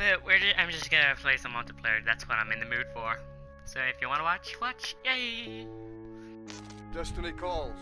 But I'm just gonna play some multiplayer. That's what I'm in the mood for. So if you wanna watch, watch. Yay! Destiny calls.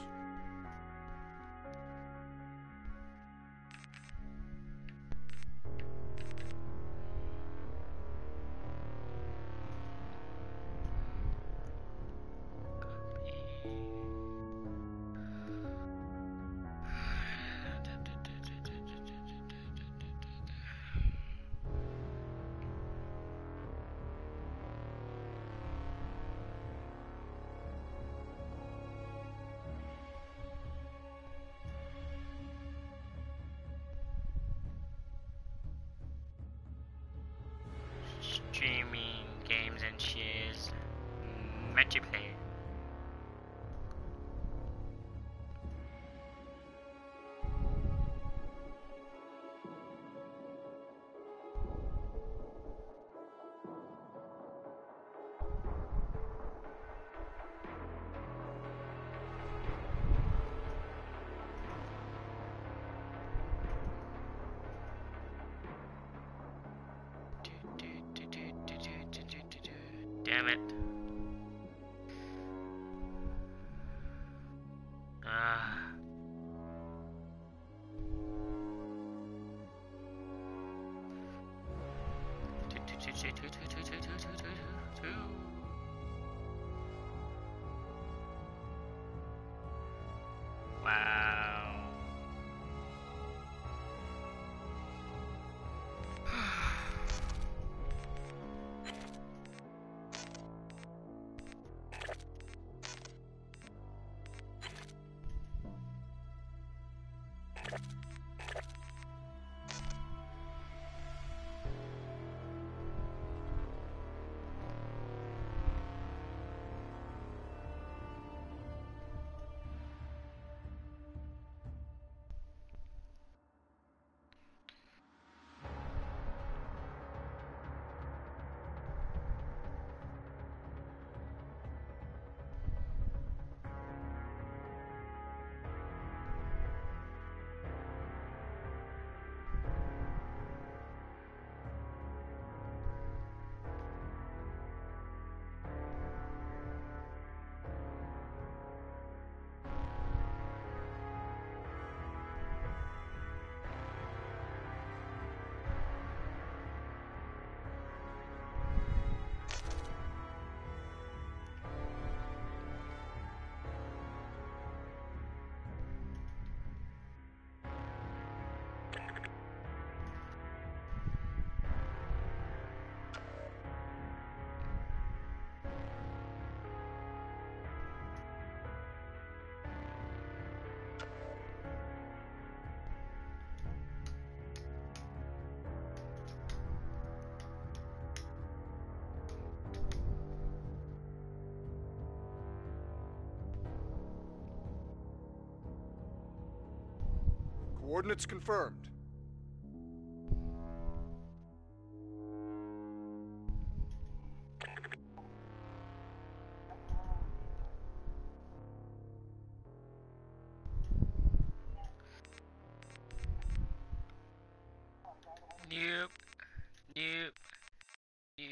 Streaming games and shares. Multiplayer. Damn it. Wow. Coordinates confirmed. Nope. Nope. Nope.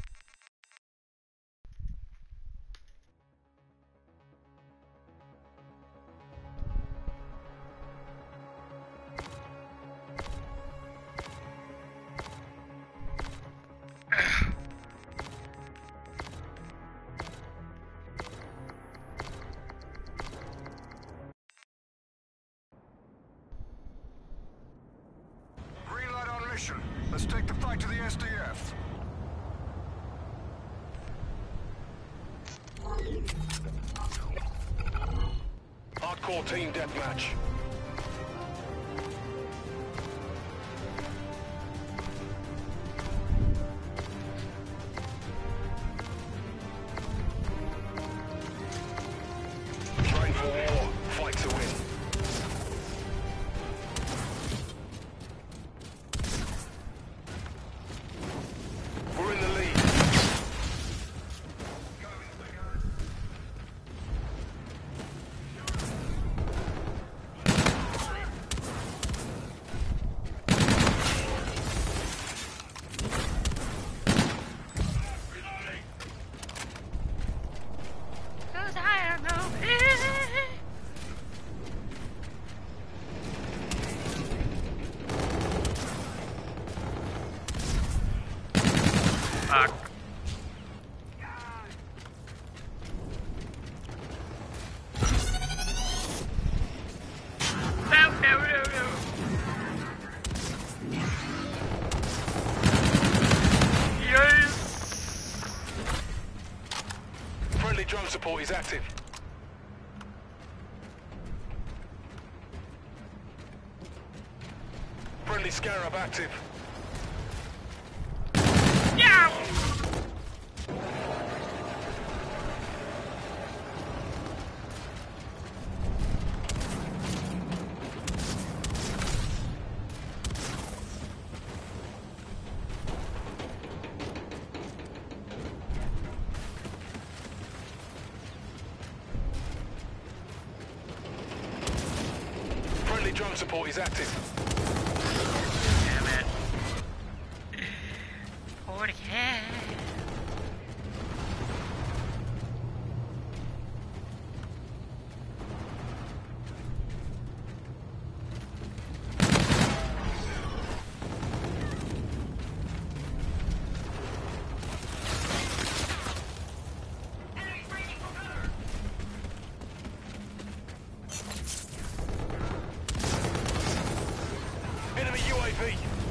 Green light on mission. Let's take the fight to the SDF. Hardcore team deathmatch. Train for war. Fight to win. We're in the lead. Fuck. No, no, no, no. Yes! Friendly drone support is active. Friendly Scarab active. Yeah! Friendly drone support is active. Damn it. Holy cow. Enemy UAV.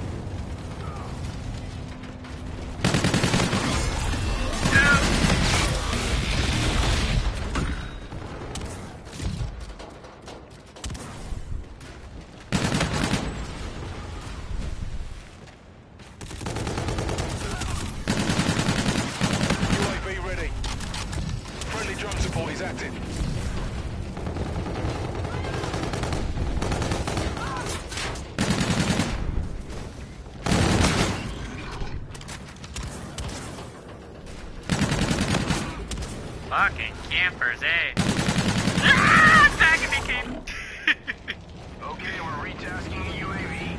UAV ready. Friendly drone support is active. Fucking campers, eh? Ah! Back in the game. Okay, we're retasking the UAV.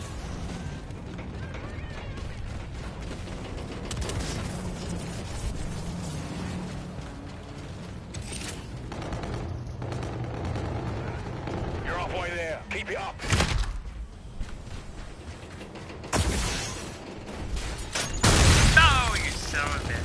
You're halfway there. Keep it up. No, you son of a bitch.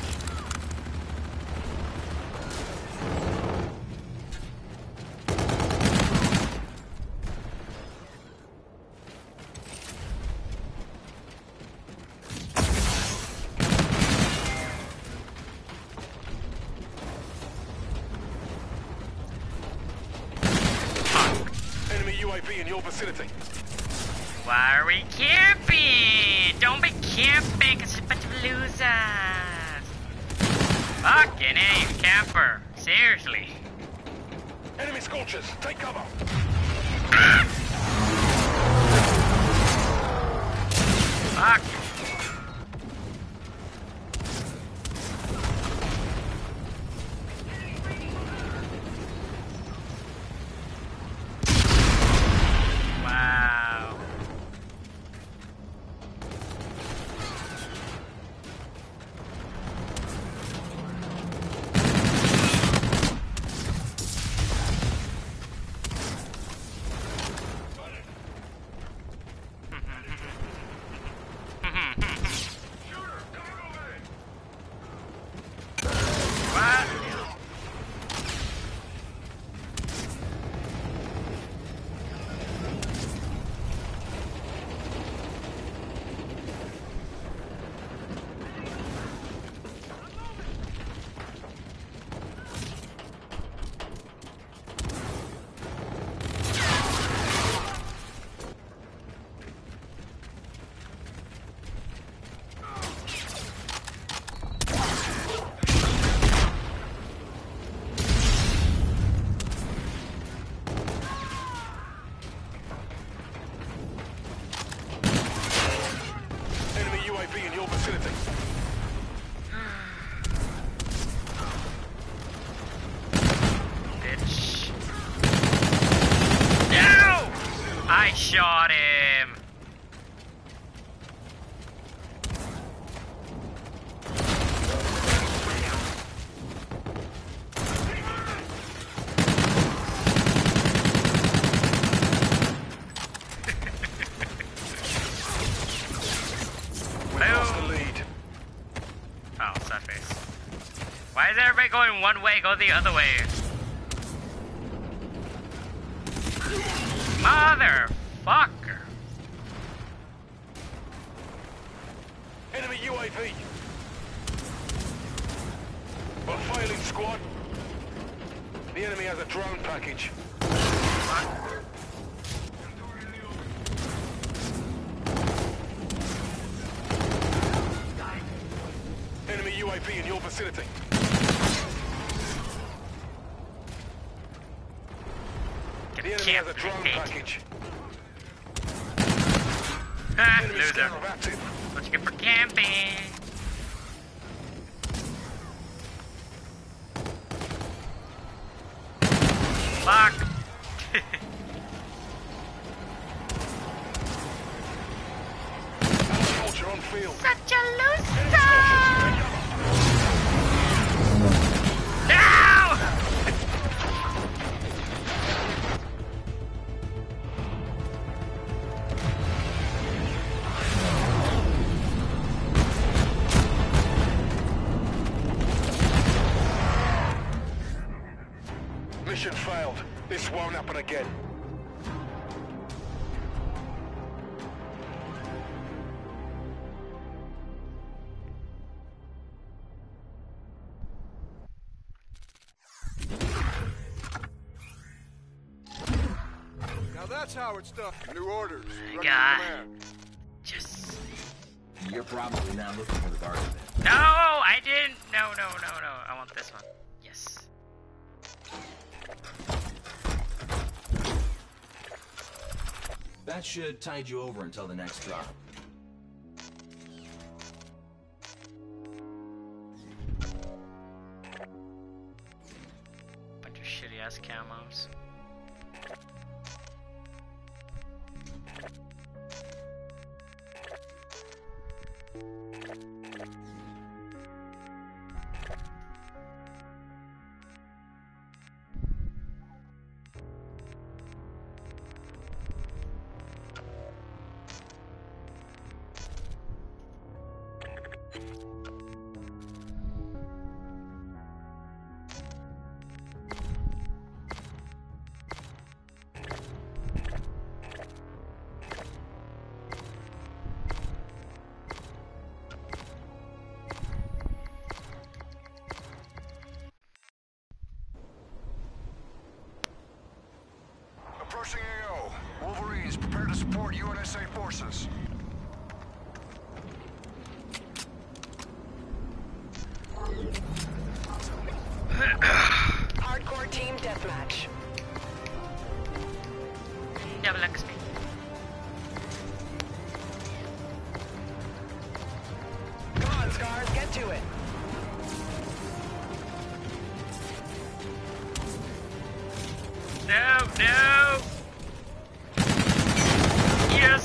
Enemy UAV in your vicinity. Why are we camping? Don't be camping, cause you're a bunch of losers. Fucking A, you camper. Seriously. Enemy scorchers. Take cover. Fuck. Wow. What? Enemy UAV in your vicinity. Bitch. No! I shot him. We lost the lead. Why is everybody going one way? Go the other way. Motherfucker. Enemy UAV. We're failing, squad. The enemy has a drone package. Enemy UAV in your vicinity. The enemy has a drone package. Ha, Enemy loser. scanner active. What you get for camping? Fuck. Soldier on field. Such a loser. No! Mission failed. This won't happen again. Now that's how it's done. New orders. Ready God. for command. Just. You're probably not looking for the guard. No, I didn't. No. I want this one. Yes. That should tide you over until the next drop. Bunch of shitty ass camos. Approaching AO. Wolverines, prepare to support UNSA forces. Hardcore team deathmatch. Double XP. Come on, Scars, get to it. No. Yes.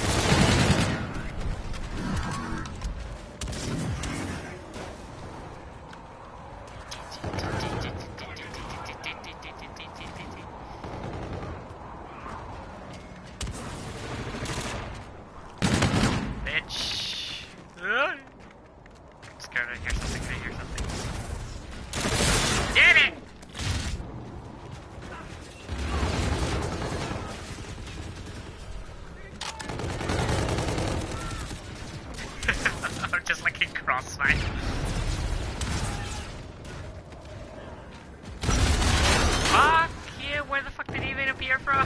Bitch. I'm scared. I hear something. Did it! I'm just like in crossfire. Fuck you! Where the fuck did he even appear from?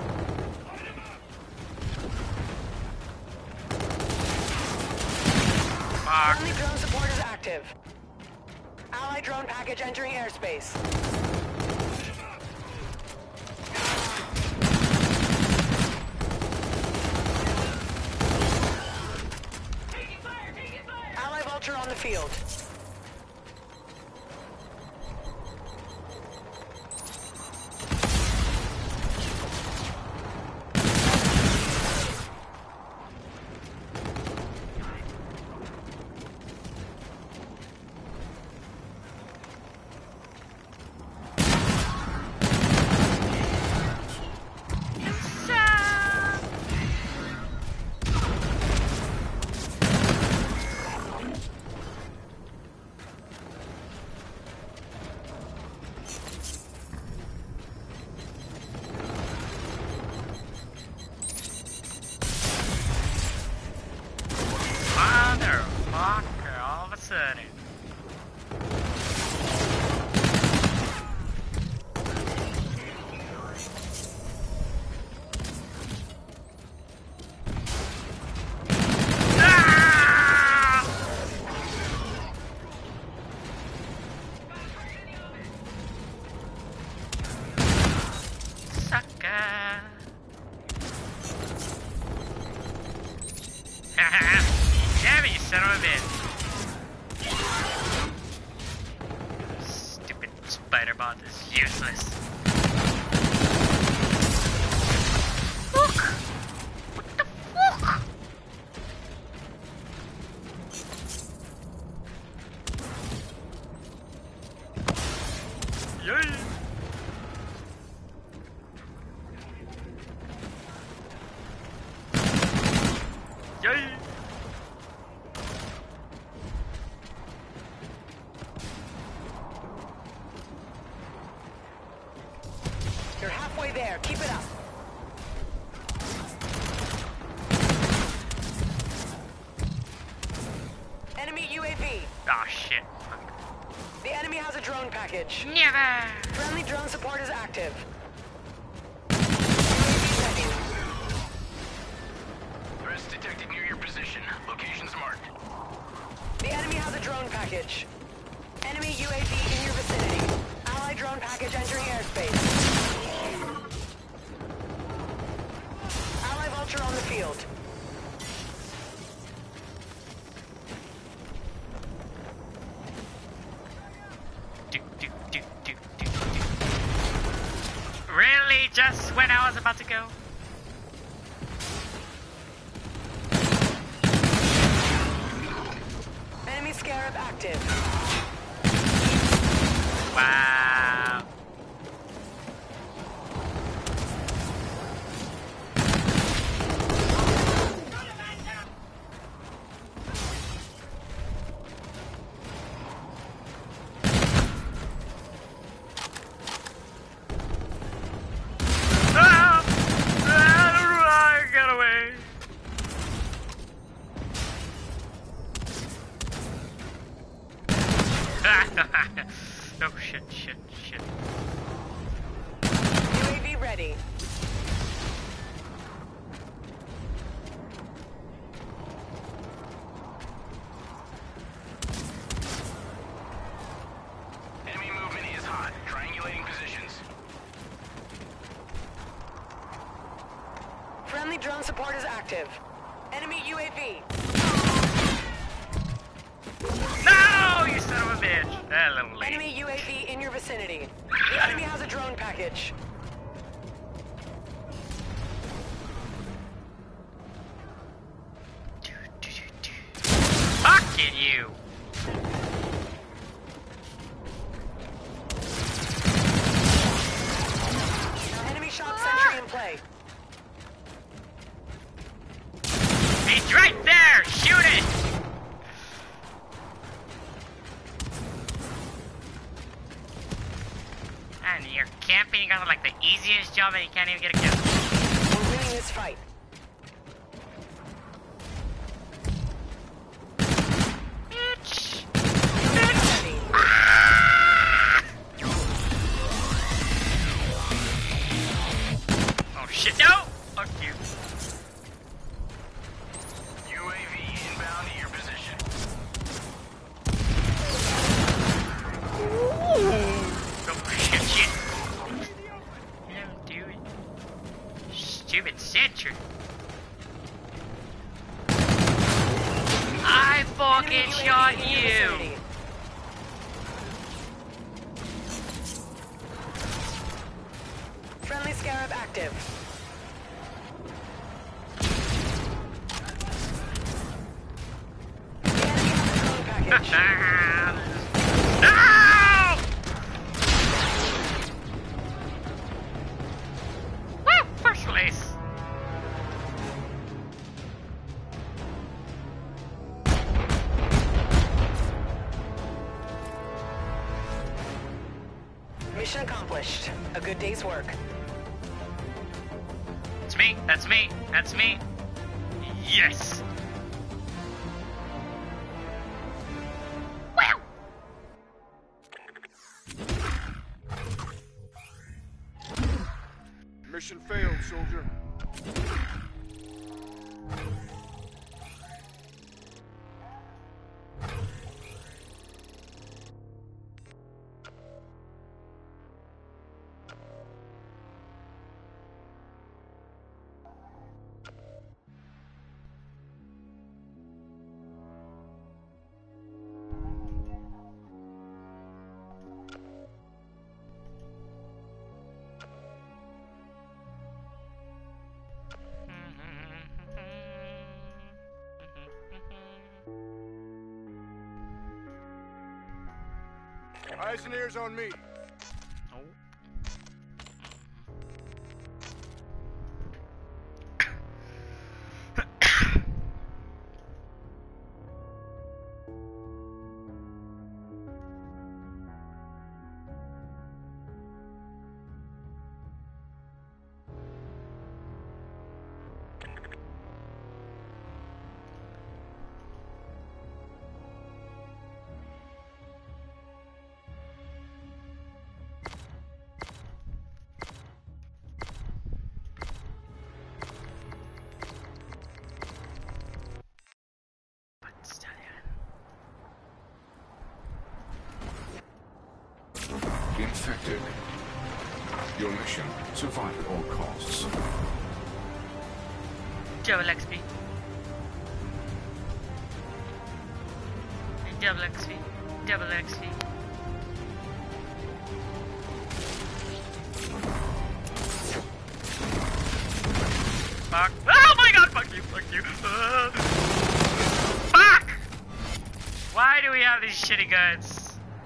Fuck. Friendly drone support is active. Allied drone package entering airspace. Allied vulture on the field. sudden. Damn it, you son of a bitch. Stupid spider bot is useless. Fuck! What the fuck? Yay! Yay! You're halfway there. Keep it up. Enemy UAV. Oh shit. The enemy has a drone package. Never! Friendly drone support is active. UAV ready. Threats detected near your position. Location's marked. The enemy has a drone package. Enemy UAV in your vicinity. Allied drone package entering airspace. Ally vulture on the field. Really? Just when I was about to go? Enemy Scarab active. Wow. Get away. Oh shit, shit, shit. UAV ready. Enemy movement is hot. Triangulating positions. Friendly drone support is active. Enemy UAV. No, you son of a bitch. That little lady. Enemy UAV in your vicinity. The enemy has a drone package. Fucking you. Enemy shot sentry in play. He's right there. Shoot it. And you're camping. You got like the easiest job, and you can't even get a kill. We're winning this fight. Bitch. Ready. Oh shit! No. Fuck you. UAV inbound to your position. Oh shit! Shit. No, do it. Stupid sentry. I fucking Enemy UAV shot in your you. vicinity. Friendly Scarab active. The enemy has a drone package. No! Woo! First place. Mission accomplished. A good day's work. It's me. That's me. That's me. Yes. soldier. Eyes and ears on me. Infected. Your mission, survive at all costs. Double XP. Double XP. Double XP. Fuck. Oh my god, fuck you, fuck you. Fuck! Why do we have these shitty guns?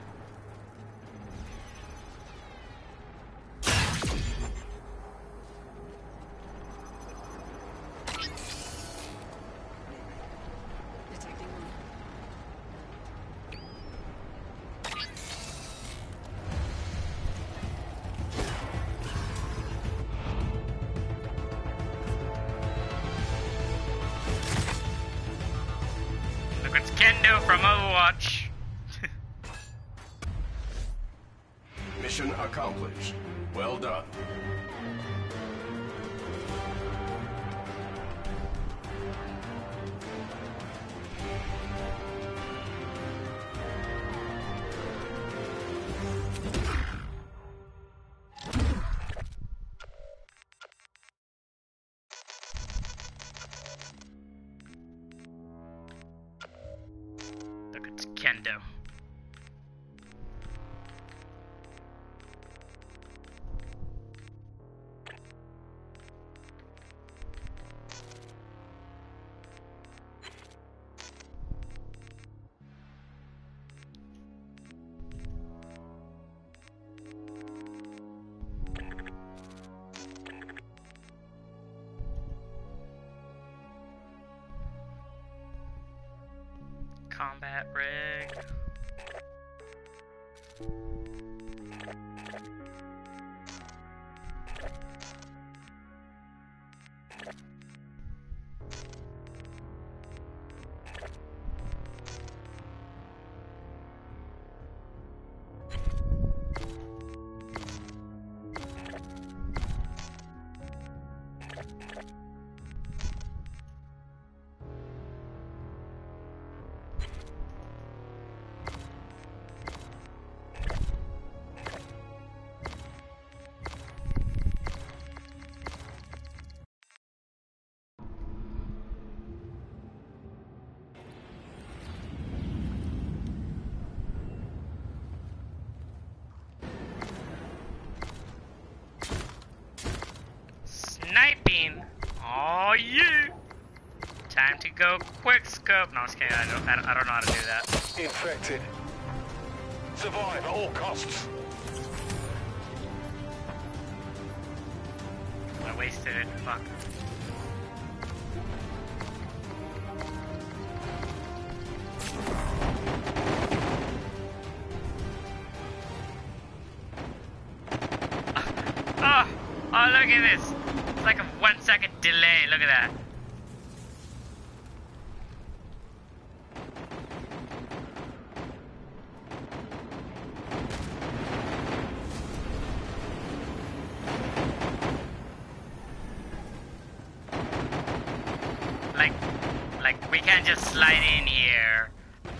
From Overwatch. Mission accomplished. Well done. Kendo. Combat rig. Sniping. Oh yeah. Time to go quick scope. No, I'm just kidding. I don't know how to do that. Infected. Survive at all costs. I wasted it. Fuck. Oh, look at this. It's like a 1 second delay. Look at that. can't just slide in here.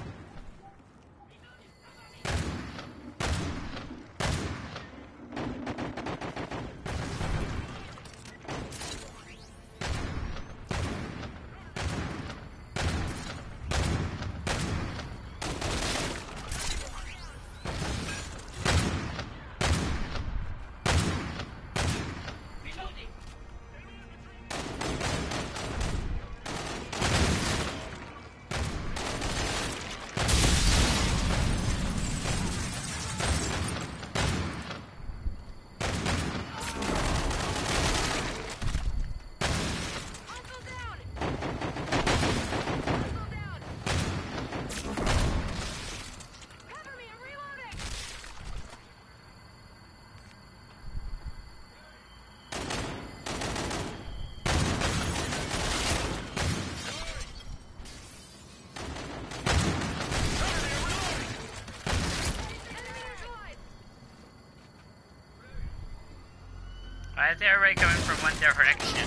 Why is everybody coming from one direction?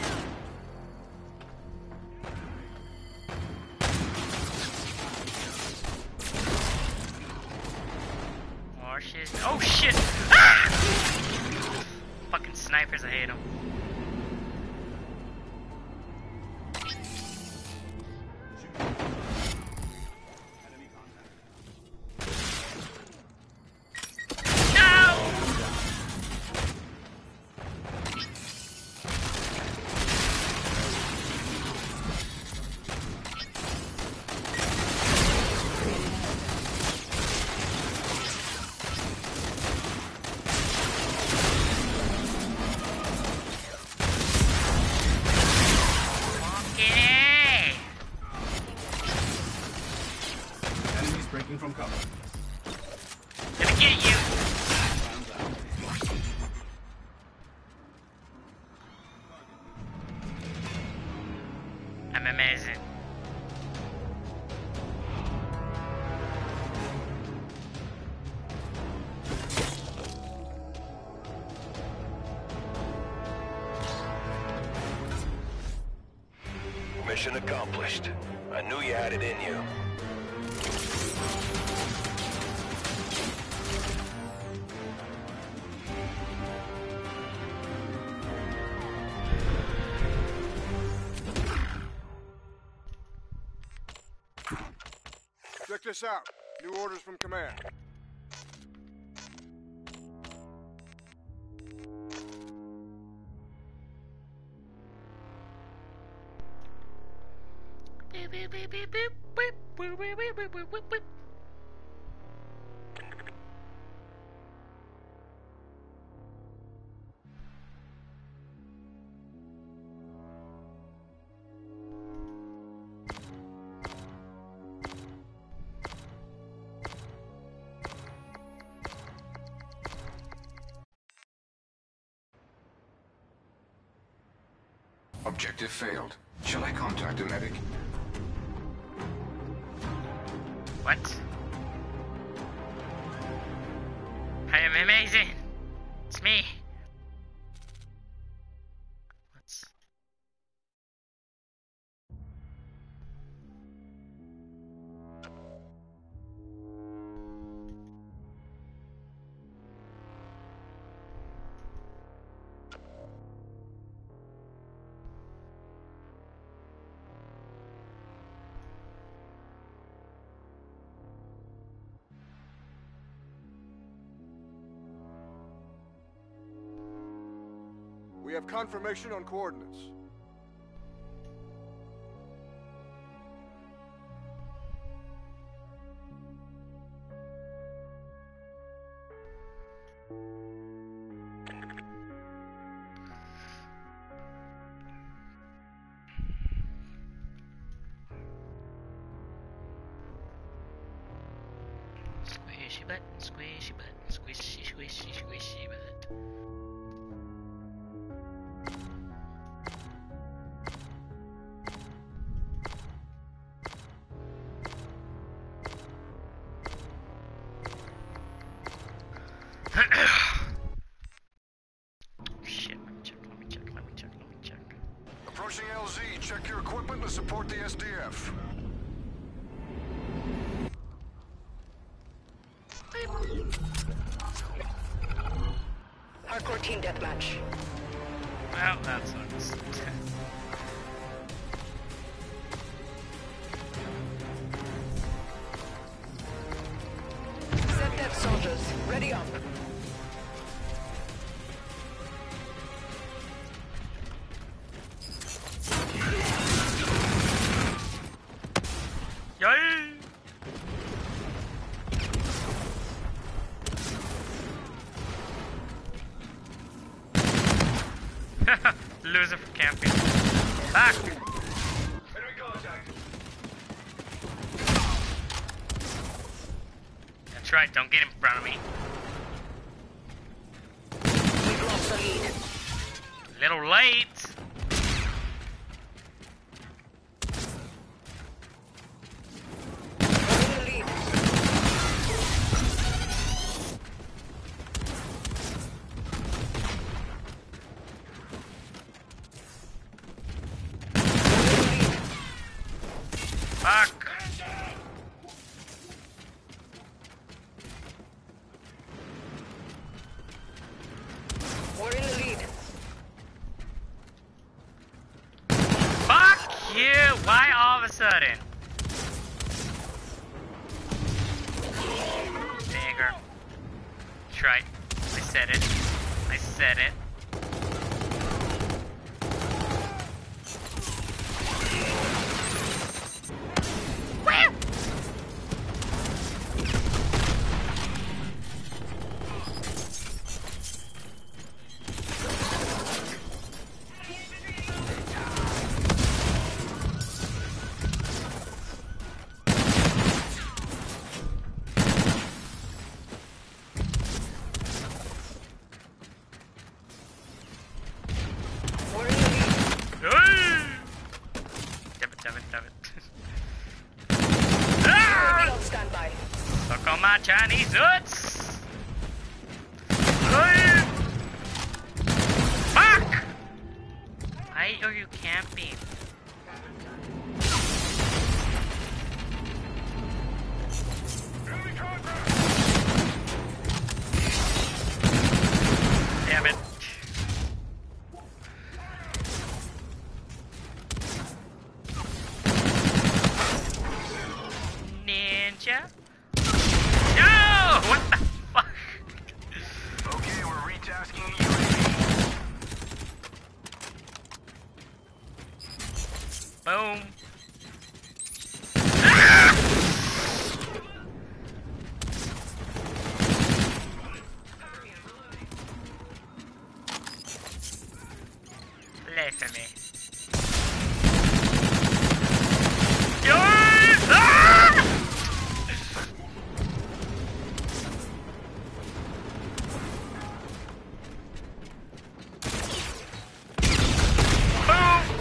More shit. Oh shit! Ah! Fucking snipers, I hate them. From cover. Gonna get you. I'm amazing. Mission accomplished. I knew you had it in you. Check this out. New orders from command. Objective failed. Shall I contact a medic? What? I am amazing. It's me. What's... We have confirmation on coordinates. Squishy butt, squishy butt, squishy, squishy, squishy butt. Shit, let me check. Approaching LZ. Check your equipment to support the SDF. hardcore team deathmatch. Well, that sucks. Set death soldiers, ready up. Yay! Loser for camping. Back! That's right, don't get in front of me. We've lost the lead. Little late. We're in the lead. Fuck. We're in the lead. Fuck you! Why all of a sudden? Nigger. That's right. I said it. I said it. Woo! We're in the lead. Hey! Damn it, damn it, damn it. UAV Ah! on standby. Suck on my Chinese nuts! Hey! Fuck! Why are you camping? Damn it. Ninja? No! What the fuck? Okay, we're retasking a UAV. Boom. Ah! Play for me. Ah! Boom!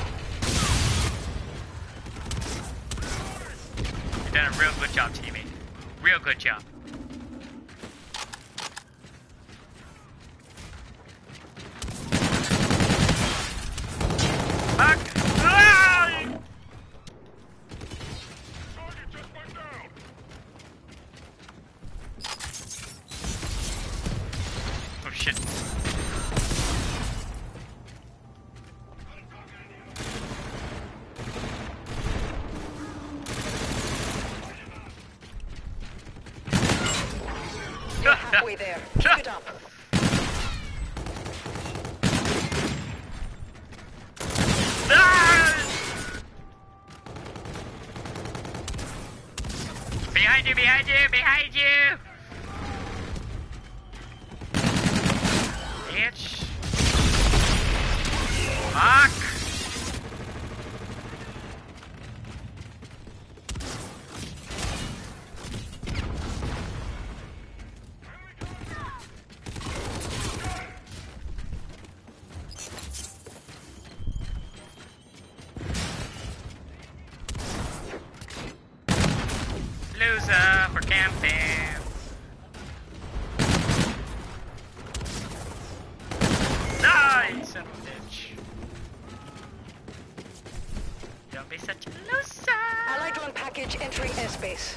You've done a real good job, teammate. Real good job. Fuck! Ah! Oh shit. You're halfway there. Keep it up. Ah! Behind you, behind you, behind you! Bitch. Fuck! Loser for camping. Nice, son of a bitch. Don't be such a loser. Allied drone package entering airspace.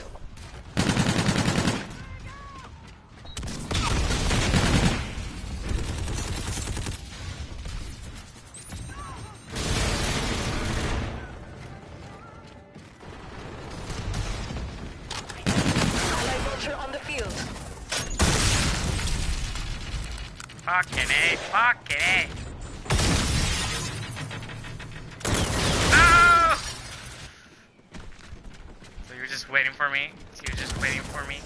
field. Fucking A, fucking A. No! So you're just waiting for me? So you're just waiting for me?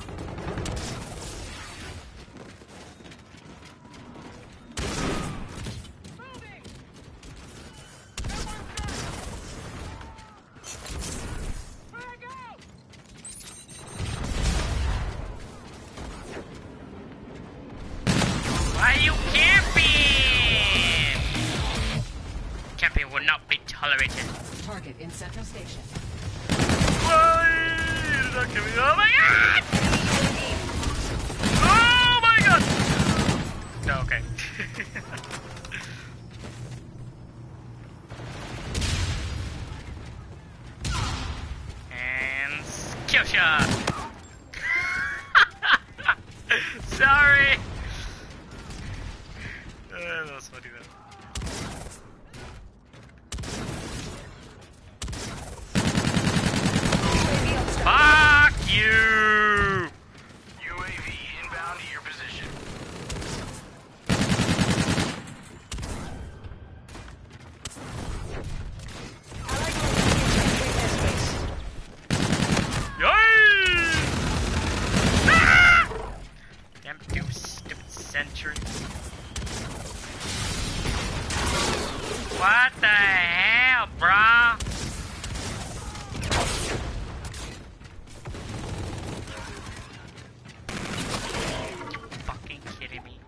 Why are you camping? Camping will not be tolerated. Target in Central Station. Why? You're not camping. Oh my god! Oh my god! No, okay. And kill shot. Sorry. That was funny though. Fuck you! UAV inbound to your position. Yay! Ah! Damn you stupid sentry. What the hell, brah? Fucking kidding me.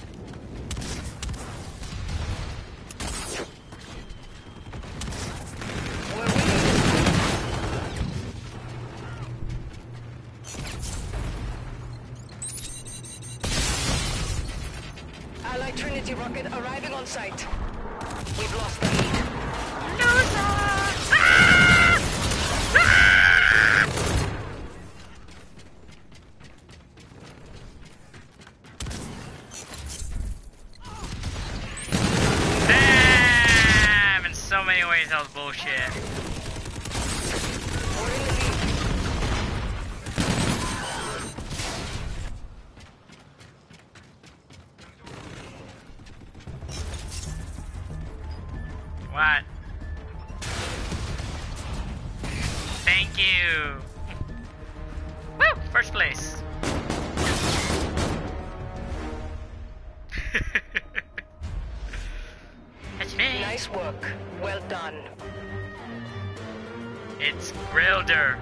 Allied Trinity rocket arriving on site. We've lost the lead. Damn! In so many ways, that was bullshit. What? Thank you. Woo! First place. That's me. Nice work. Well done. It's Grilder.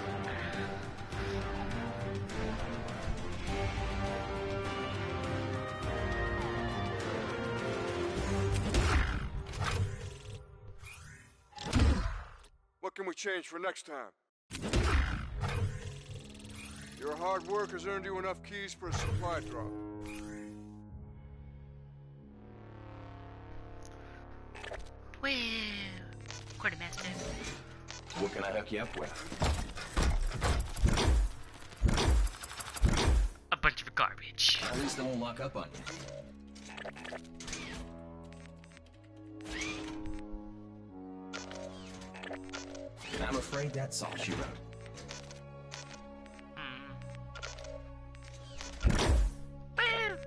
What can we change for next time? Your hard work has earned you enough keys for a supply drop. Well, quartermaster. What can I hook you up with? A bunch of garbage. At least I won't lock up on you. I'm afraid that's all she wrote. Well.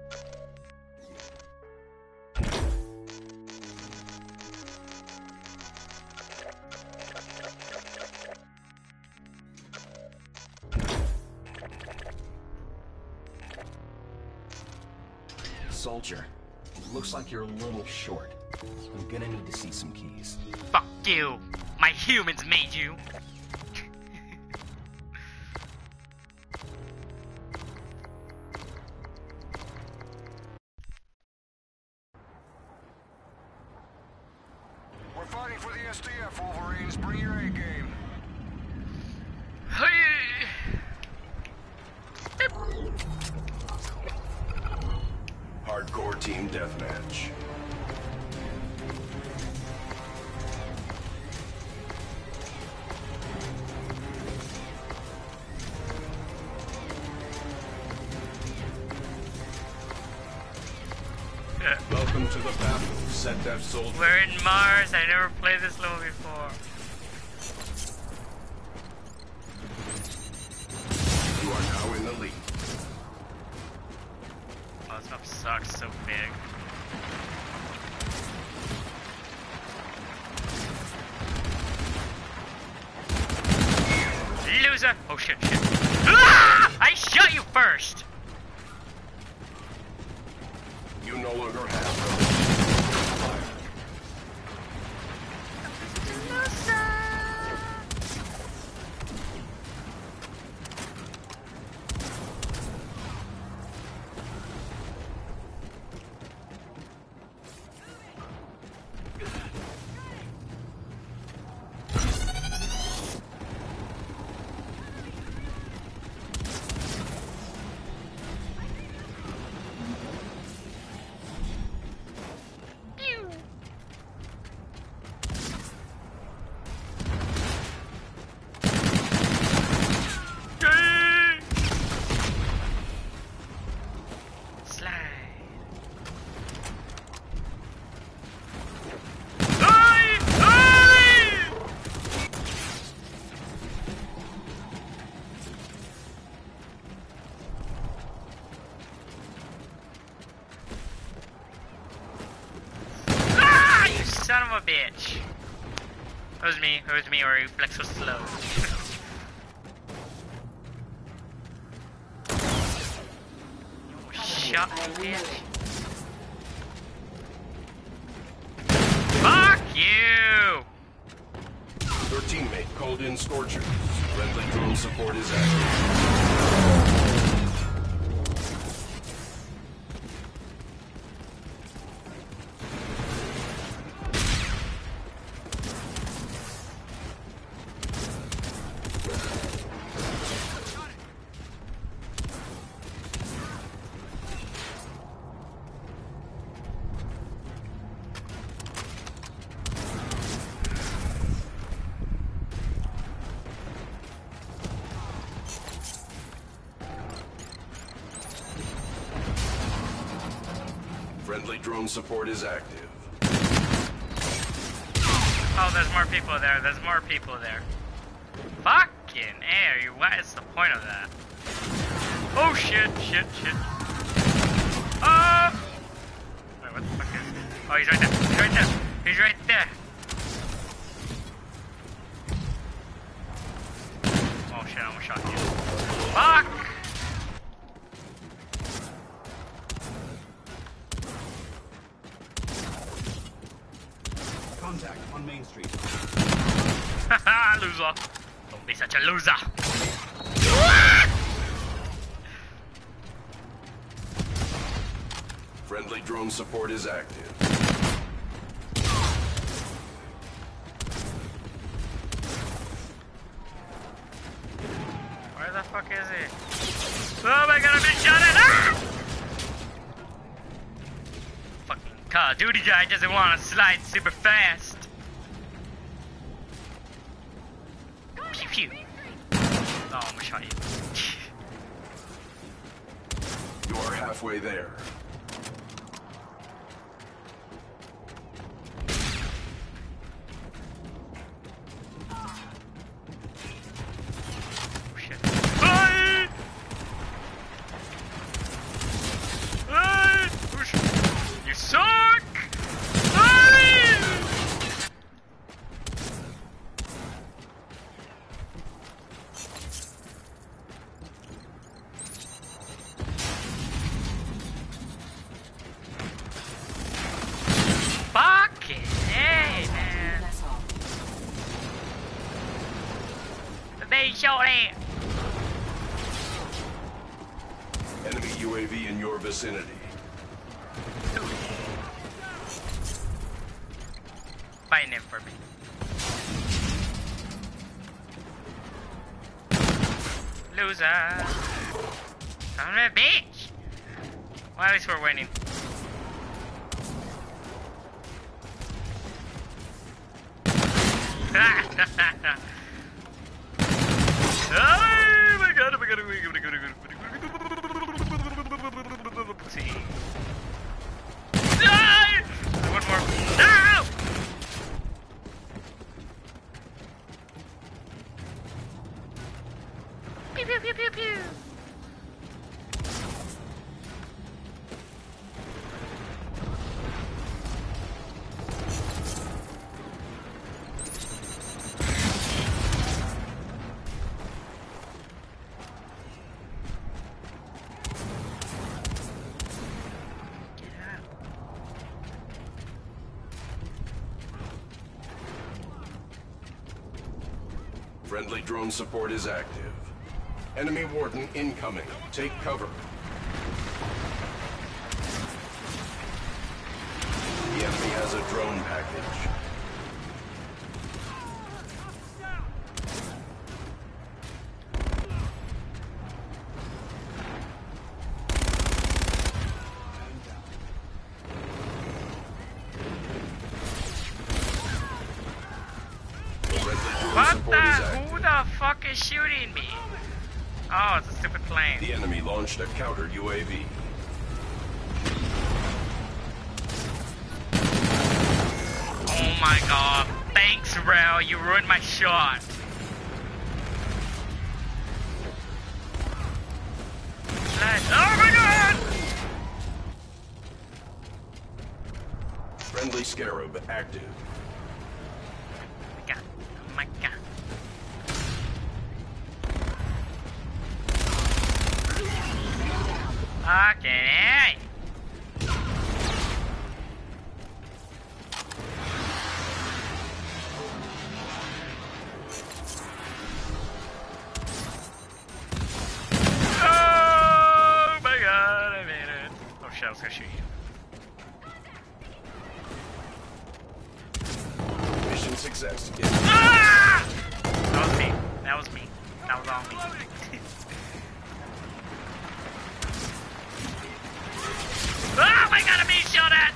Soldier, looks like you're a little short. I'm gonna need to see some keys. Fuck you. My humans made you. We're fighting for the SDF, Wolverines. Bring your A game. Hardcore team deathmatch. Welcome to the battle, Set Def Soldier. We're in Mars. I never played this level before. You are now in the lead. dog's so big. Loser! Oh shit, shit. Ah! I shot you first! You no longer have fire. Son of a bitch. It was me, or reflex was slow. Shut me, bitch. Fuck you! Your teammate called in Scorcher. Friendly drone support is active. Friendly drone support is active. Oh, there's more people there. There's more people there. Fucking air. What is the point of that? Oh shit, shit, shit. Oh! Wait, what the fuck is he? Oh, he's right there. He's right there. He's right there. Oh shit, I almost shot you. Fuck! Contact on Main Street. Haha, loser. Don't be such a loser. Friendly drone support is active. Where the fuck is he? Oh my god, I'm being shot at! Ah! Fucking Call of Duty guy doesn't want to slide super fast. Pew pew. Oh, I'm gonna shot you. You are halfway there. You suck! Fucking hey, man. They shot it. Enemy UAV in your vicinity. Find him for me. Loser. Son of a bitch. Well, at least we're winning. Oh my god, oh my god, oh my god, oh my god, oh my god. See. Die! One more. No! Pew pew pew pew pew. Friendly drone support is active. Enemy warden incoming. Take cover. The enemy has a drone package. What the? Who the fuck is shooting me? Oh, it's a stupid plane. The enemy launched a counter UAV. Oh my god. Thanks, Rel. You ruined my shot. Oh my god! Friendly Scarab active. Oh my god. Okay. Oh my god, I made it. Oh shit, I was gonna shoot you. Mission success. Ah! That was me. That was me. That was all me. Oh my god, I'm being shot at!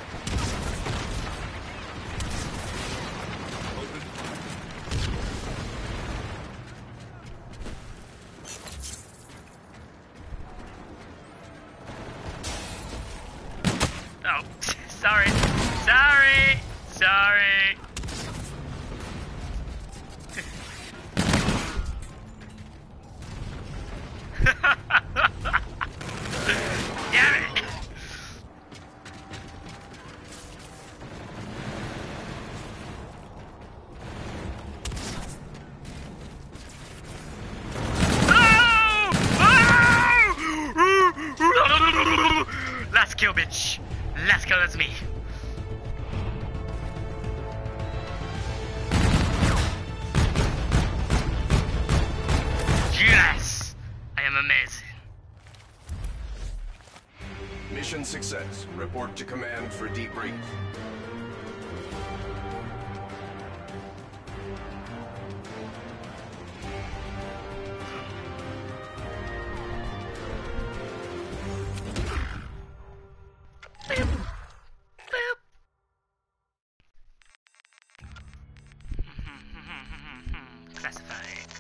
Oh, sorry. Sorry. Sorry. Damn it. Last kill, bitch. Last kill, that's me. Yes! I am amazing. Mission success. Report to command for debrief. Boop. Boop. Classified.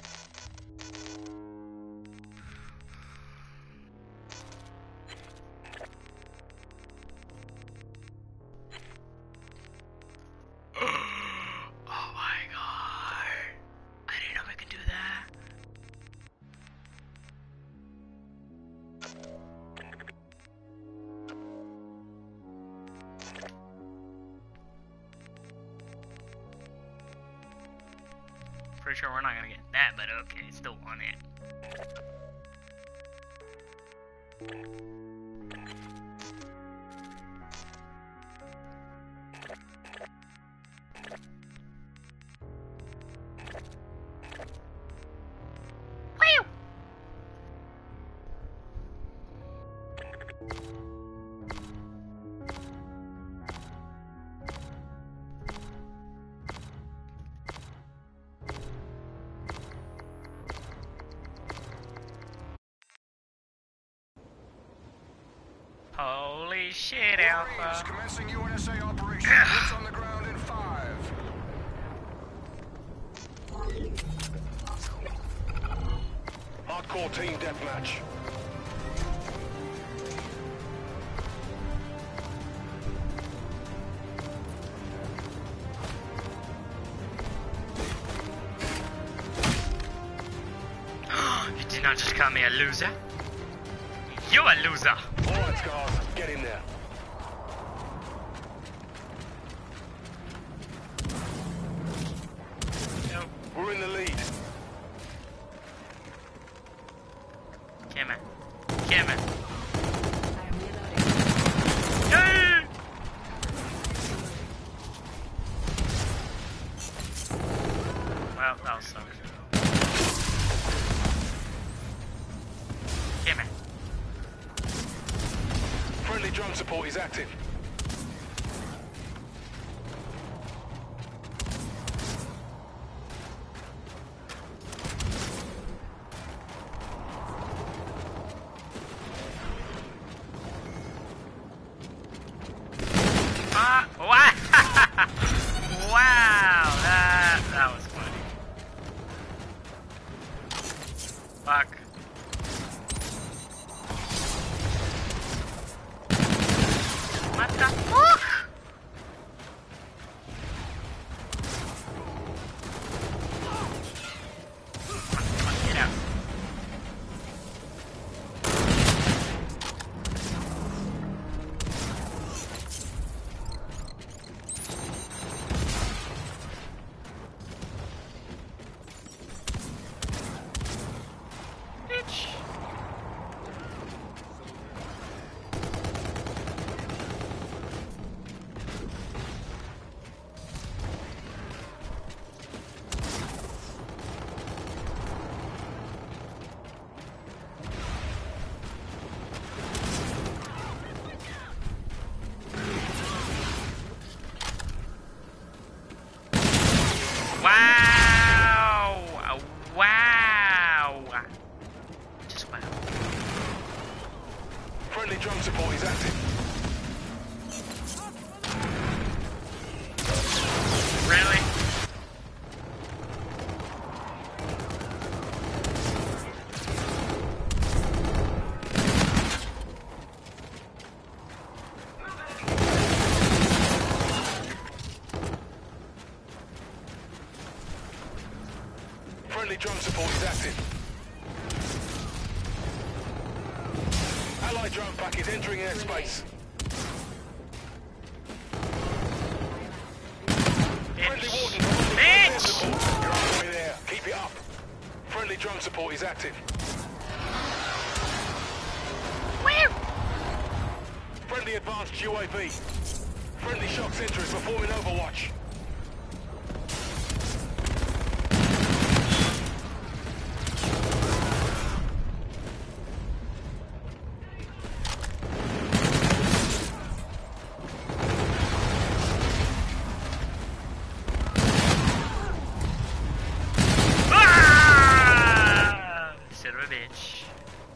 Oh my god. I didn't know we could do that. Pretty sure we're not gonna get that, but okay, still want it. Whew! Holy shit, Marines, Alpha. commencing UNSA operation. Boots on the ground in 5. Hardcore team deathmatch. You did not just call me a loser. You're a loser. All right, guys, get in there. Nope. We're in the lead. Come on. Come on. I am reloading. Yay! Well, that was so good. drone support is active. Wow! Wow, that was funny. Fuck. What the fuck? Get out. Bitch. Wow! Wow! Just wow. Friendly drone support is active. Really? Friendly drone support is active. Allied drone package entering airspace. Friendly Warden providing air Bitch! support. You're on the way there. Keep it up. Friendly drone support is active. Where? Friendly advanced UAV. Friendly shock sentry is performing overwatch. Ah! Son of a bitch.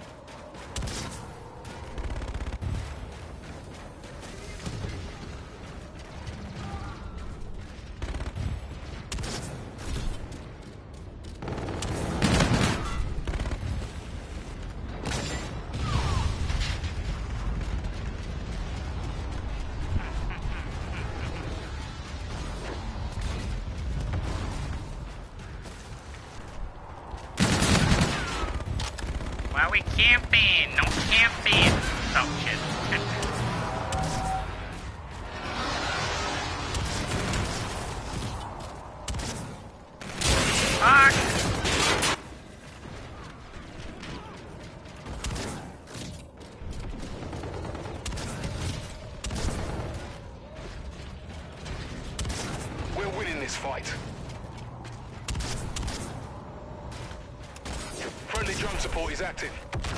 Why are we camping? No camping. Oh shit. Fuck. We're winning this fight. Friendly drone support is active.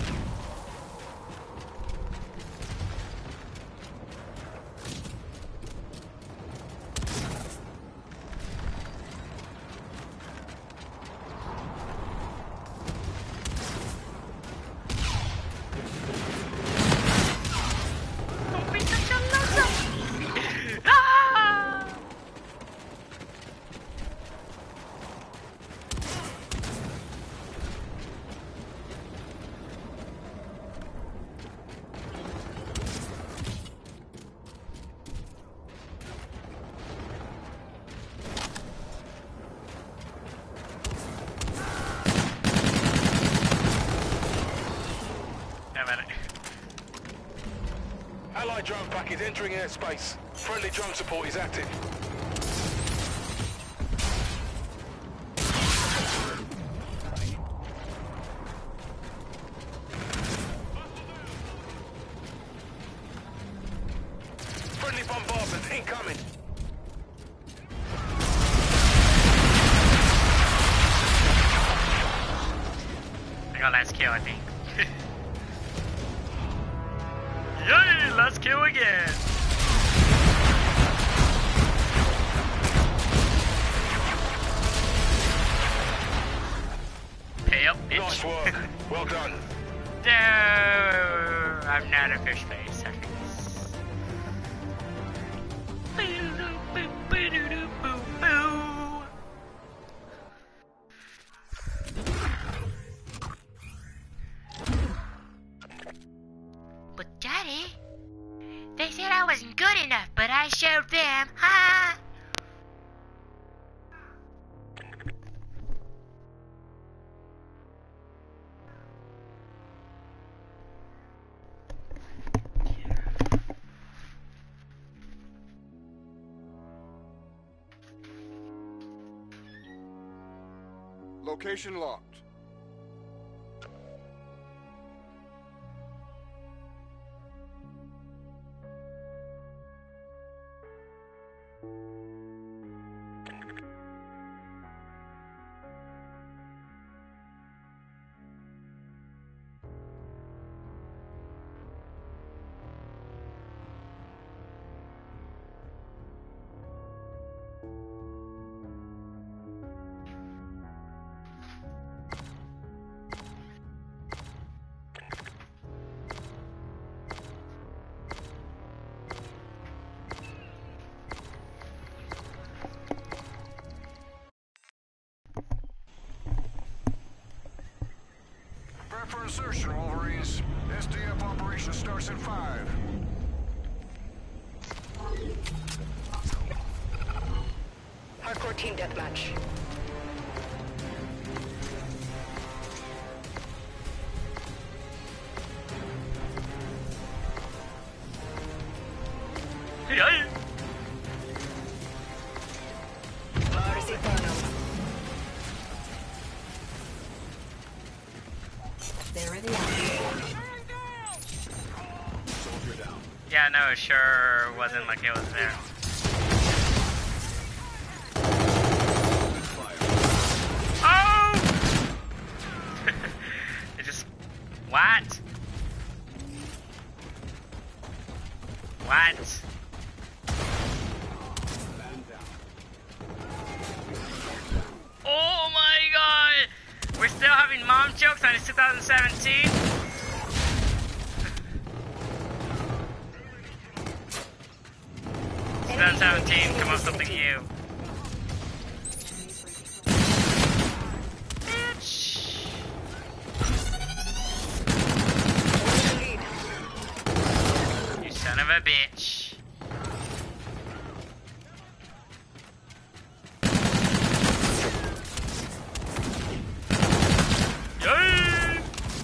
Don't be such a loser. Ah! How about it? Allied drone package entering airspace. Friendly drone support is active. Friendly bombardment incoming. I got last kill, I think. Yay! Let's kill again. Pay up, bitch. Nice work. Well done. No, I'm not a fish face. But Daddy, they said I wasn't good enough, but I showed them. Ha! Location locked. Prep for insertion, Wolverines. SDF operation starts in 5. Hardcore team deathmatch. Yay! Mars Eternal. There are the others. Soldier down. Yeah, no, it sure wasn't like it was there. Oh! It just... What? What? Oh my god! We're still having mom jokes and it's 2017? 2017, come on, something new. Bitch! You son of a bitch. Yay!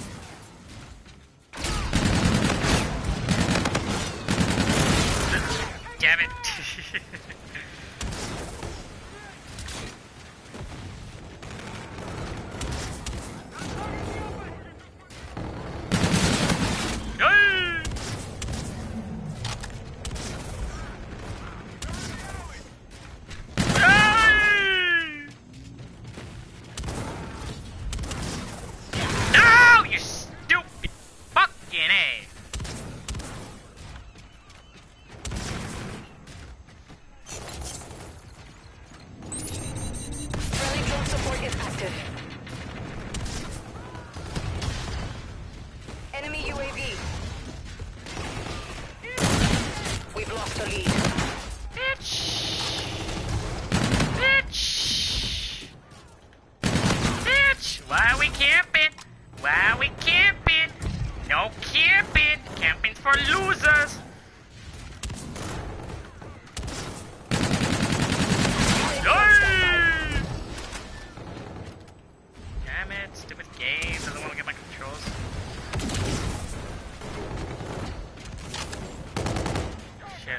Damn it. Yay! Yay! No, you stupid fucking A. Friendly drone support is active. Enemy UAV. We've lost the lead. Bitch! Bitch! Bitch! Why are we camping? Why are we camping? No camping! Camping's for losers! Yay! Damn it, stupid game doesn't want to get my controls. Shit.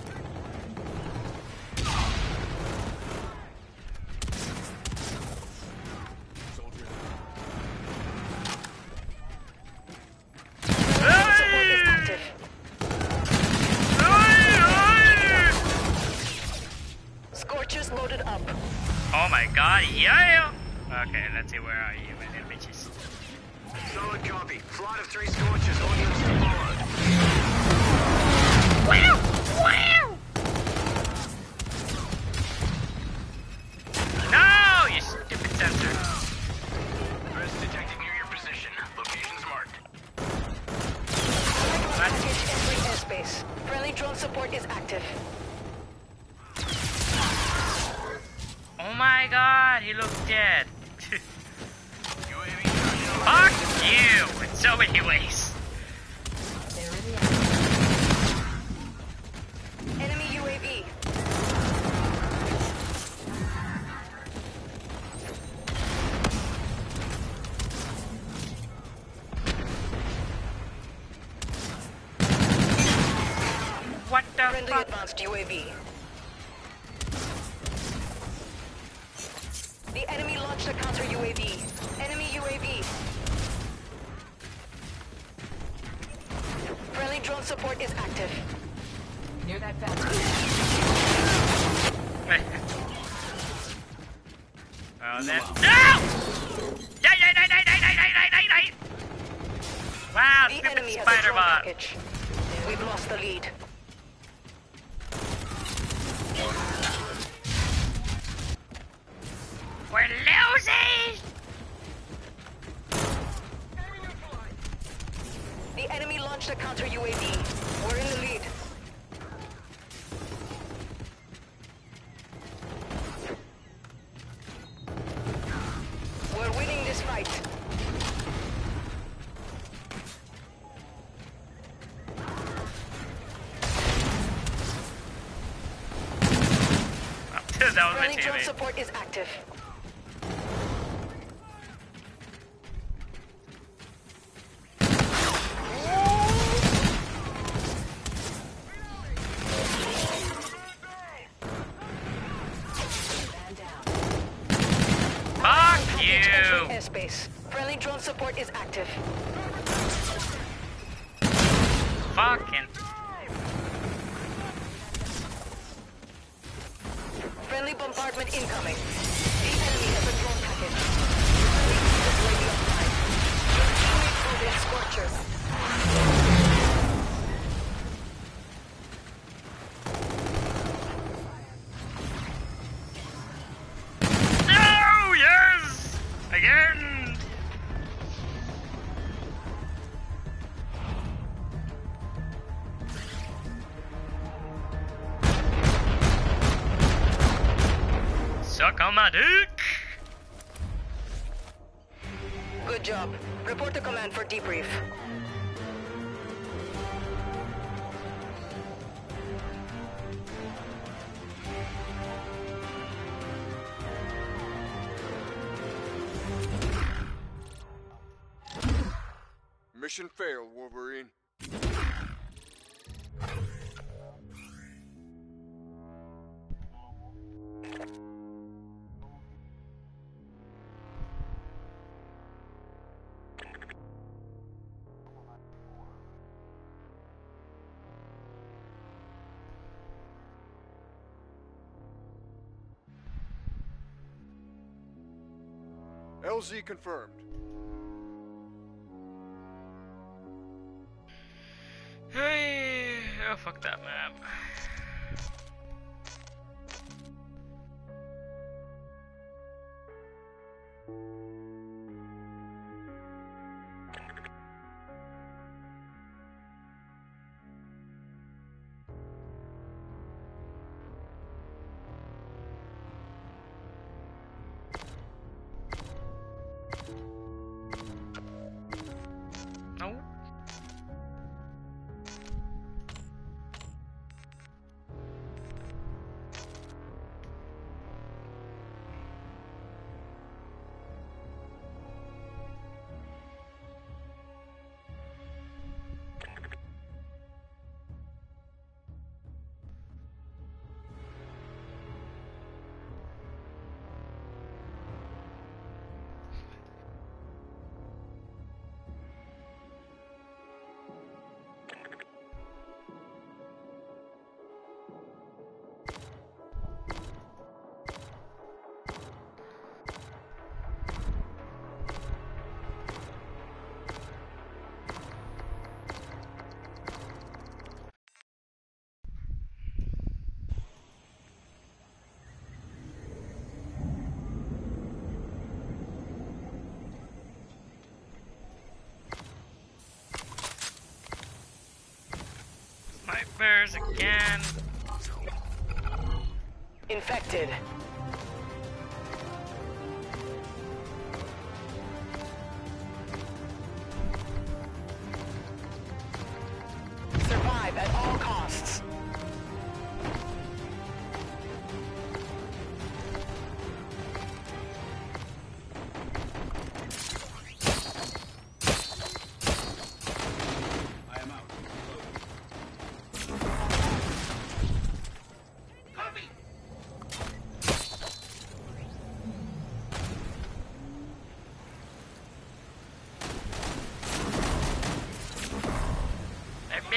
Soldier Drone support is active. Scorchers loaded up. Oh my god, yeah! Okay, let's see, where are you, my little bitches? Solid copy. Flight of 3 Scorchers. Audience to follow. god, he looks dead. Fuck you in so many ways. They're in the area. Enemy UAV. What the Friendly fuck? advanced UAV. The enemy launched a counter UAV. Enemy UAV. Friendly drone support is active. Near that fence. Oh, that. No! Die! Wow, The stupid enemy has a spider drone bot. package. We've lost the lead. We're losing! The enemy launched a counter UAV. We're in the lead. We're winning this fight. That was my Friendly drone teammate. support is active. Man down. Fuck Entering you! airspace. Friendly drone support is active. Fucking. Friendly bombardment incoming. The enemy has a drone package. Friendly is ready online. Your teammate pulled in scorchers. No! Yes! Again! Suck on my dick! Good job. Report to command for debrief. Mission failed, Wolverine. LZ confirmed. Hey, oh fuck that map. No. Snipers again. Infected.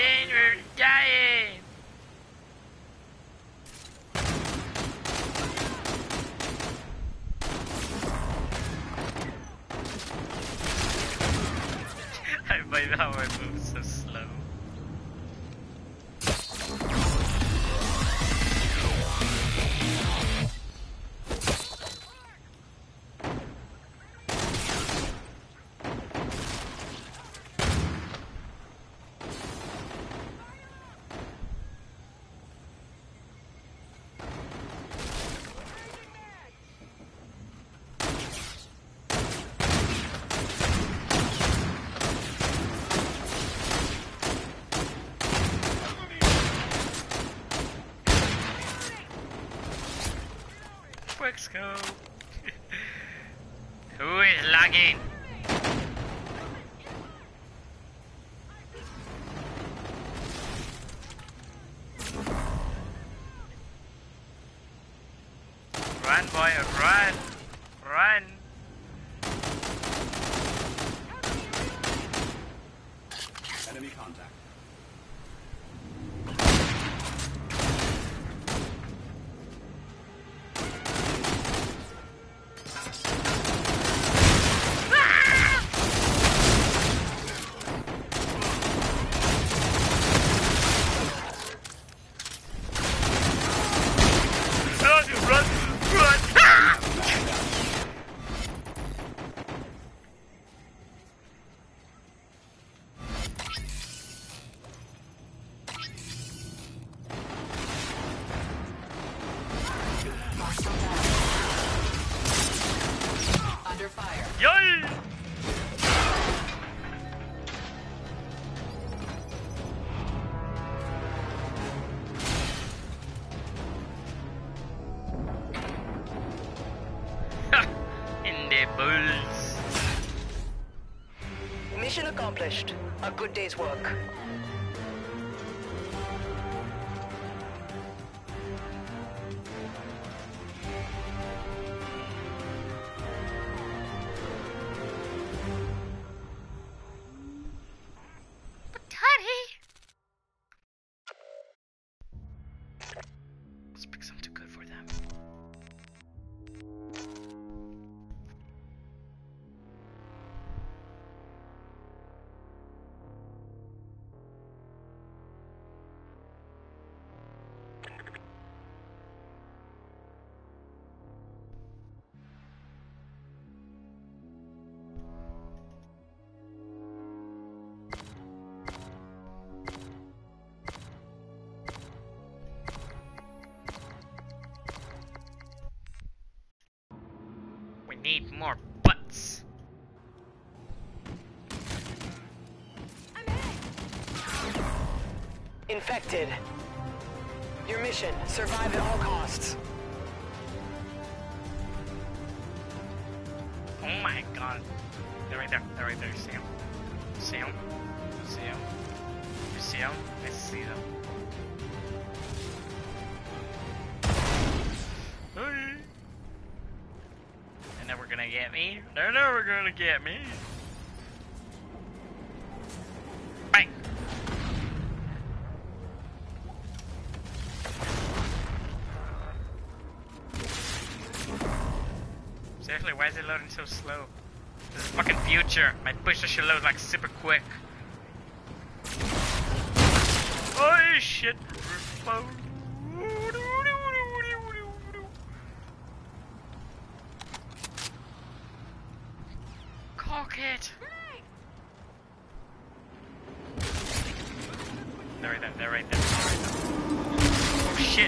dying, we're dying. I find how I move so slow. Quick scope. Who is lagging? Run, boy, run! Run! Enemy contact. Run! Run! Under fire. Yay! In the bulls. Mission accomplished. A good day's work. Daddy! Let's pick something good for them. We need more butts. Infected. Your mission, survive at all costs. Oh my god. They're right there. They're right there. You see them? See them? See them? You see them? I see them. Hey. They're never gonna get me. They're never gonna get me. Bang! Seriously, why is it loading so slow? This is fucking future. My pusher should load like super quick. Oh shit! Cock it! They're right there. They're right there. Oh shit!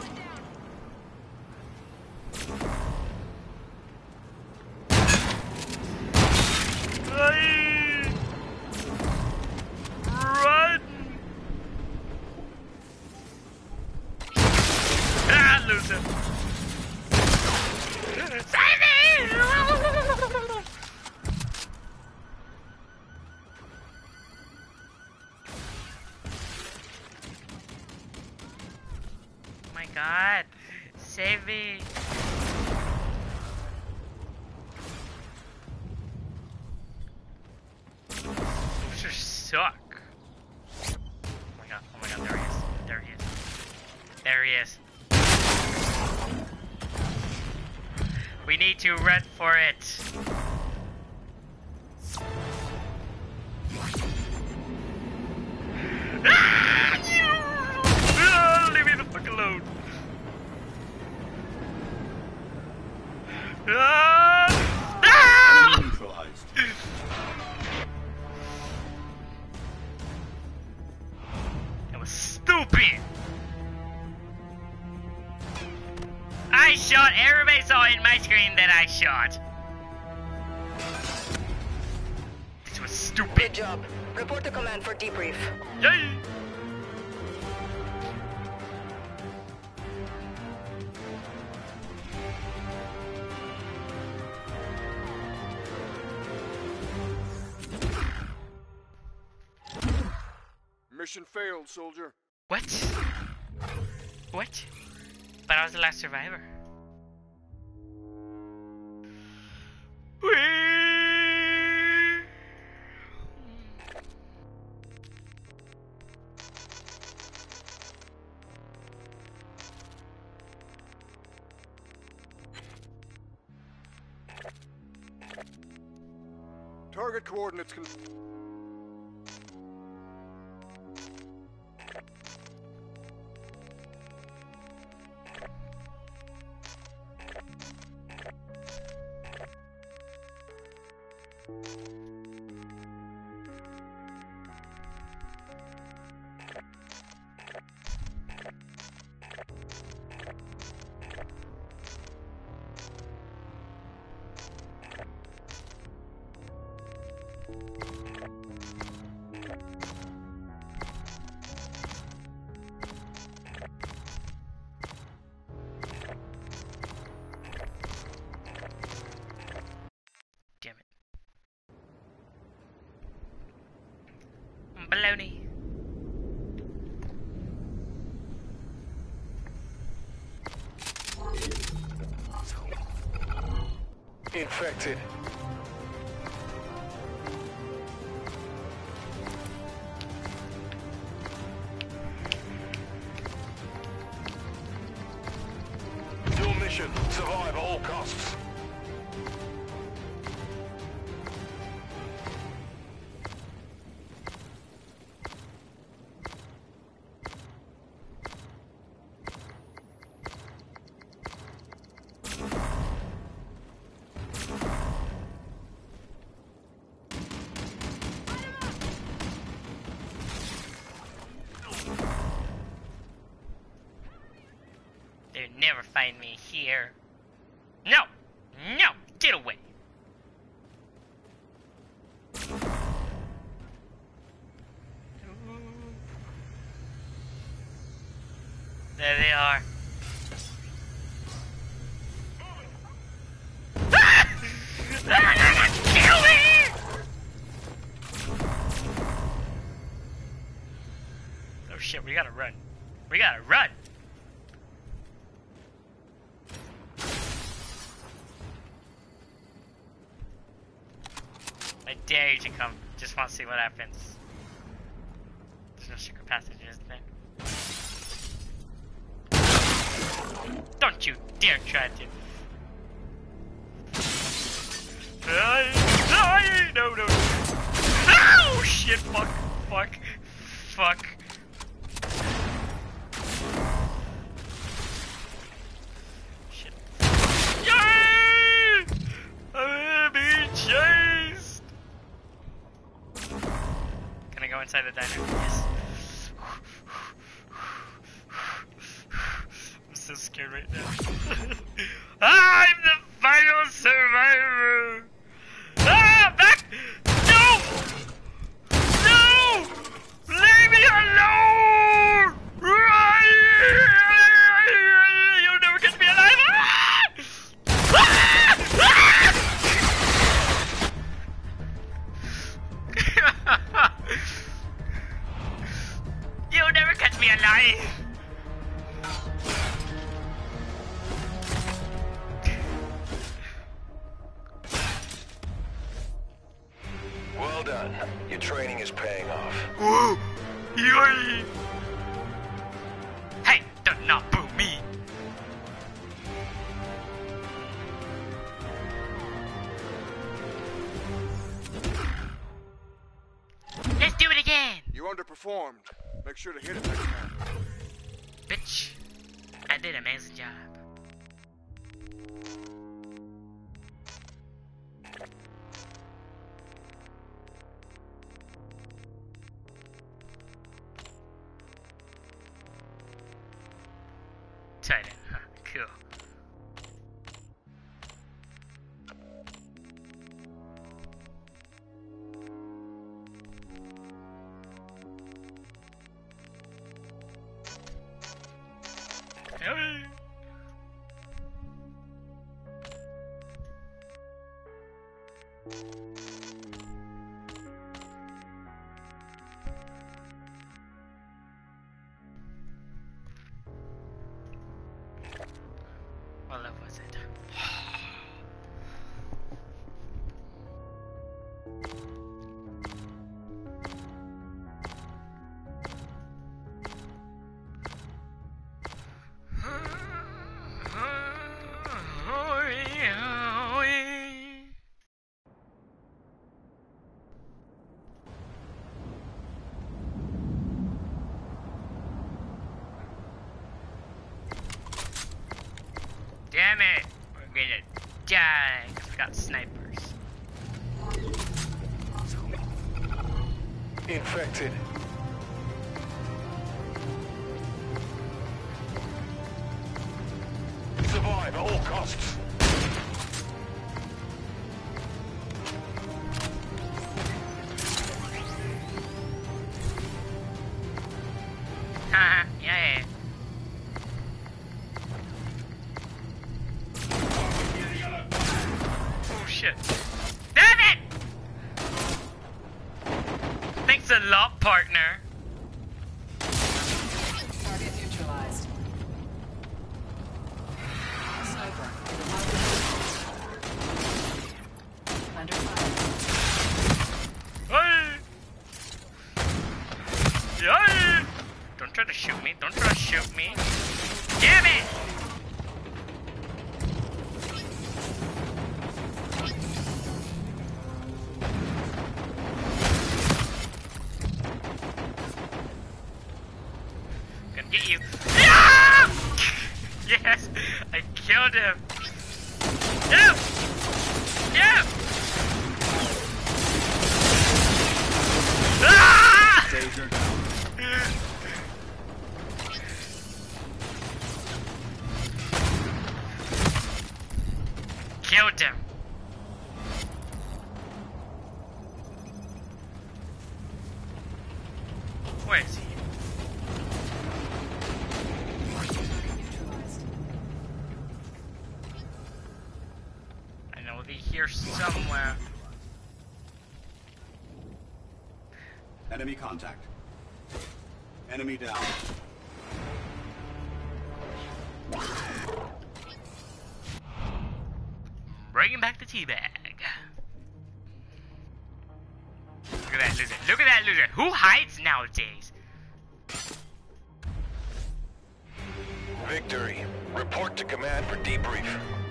Run! Ah, loser! Save me! Oh my god! Save me! Boosters suck. There he is. We need to run for it. Ah, leave me the fuck alone. Ah! Ah! Neutralized. That was stupid. I shot. Everybody saw in my screen that I shot. This was stupid. Good job. Report to command for debrief. Yay! Mission failed, soldier. What? What? But I was the last survivor. Target coordinates Damn it. Baloney. Infected. Your mission, survive at all costs. They'll never find me here. No! No! Get away! There they are. Kill me! Oh shit, we gotta run. We gotta run! I dare you to come. Just want to see what happens. There's no secret passage, is there? Don't you dare try to. No, no. Oh shit! Fuck! Fuck! Fuck! Shit! Yay! I'm being chased. Can I go inside the diner? Yes. I'm so scared right now. I'm the final survivor! Ah! Back! No! No! Leave me alone! You'll never catch me alive! Ah! Ah! You'll never catch me alive! Well done. Your training is paying off. Ooh! Yay! Hey, don't not boo me. Let's do it again! You underperformed. Make sure to hit it next time. Bitch, I did an amazing job. Titan, huh? Cool. Hey. What level was it? Damn it! We're gonna die because we got snipers. Infected. Survive at all costs. Haha, yeah. Oh shit. Damn it! Thanks a lot, partner. Target neutralized. Sniper. Under fire. Hey! Yeah! Don't try to shoot me. Don't try to shoot me. Damn it! Gonna get you. Yeah! Yes! I killed him! Yeah! Yeah! Ah! Taser down. Killed him. Where is he? Neutralized. I know they're here somewhere. Enemy contact. Enemy down. Bringing back the teabag. Look at that loser. Look at that loser. Who hides nowadays? Victory. Report to command for debrief.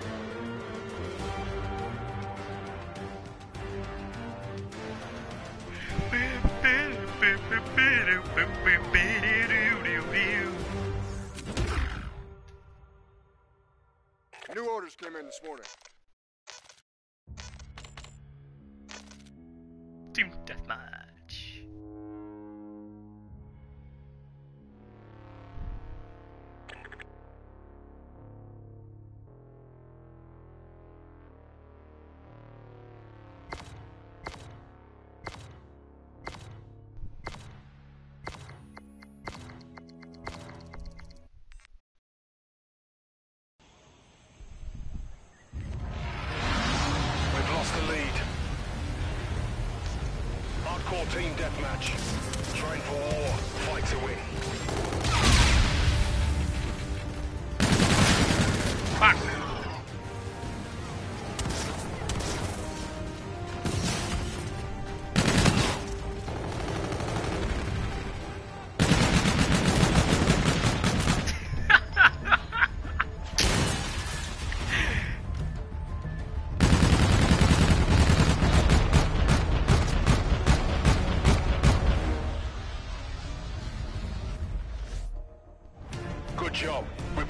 New orders came in this morning. Team deathmatch. We've lost the lead. Hardcore team deathmatch. Train for war. Fight to win. Fuck.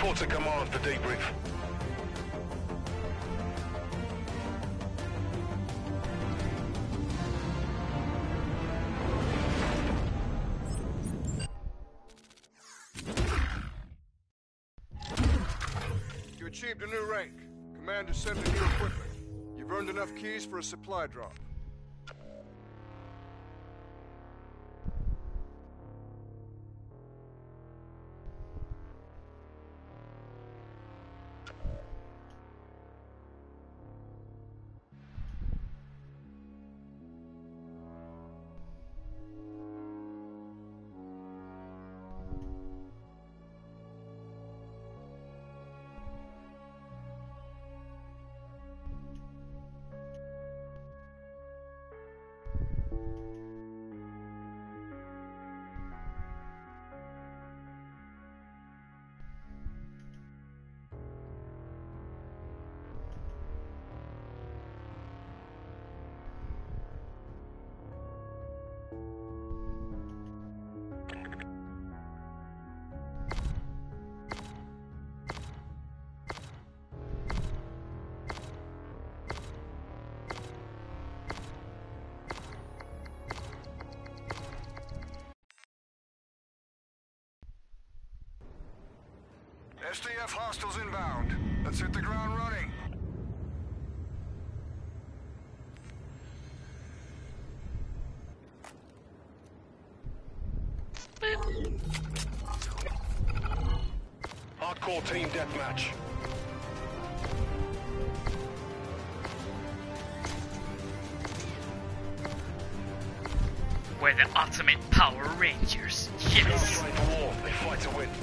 Report to command for debrief. You achieved a new rank. Commander sent a new equipment. You've earned enough keys for a supply drop. SDF hostiles inbound. Let's hit the ground running. Hardcore team deathmatch. We're the ultimate Power Rangers. They don't Yes. train for war, they fight to win.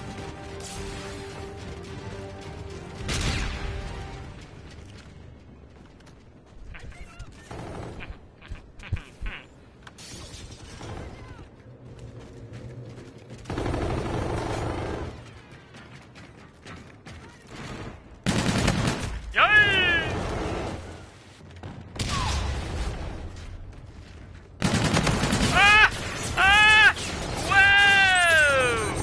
Yay! Ah! Ah! Whoa!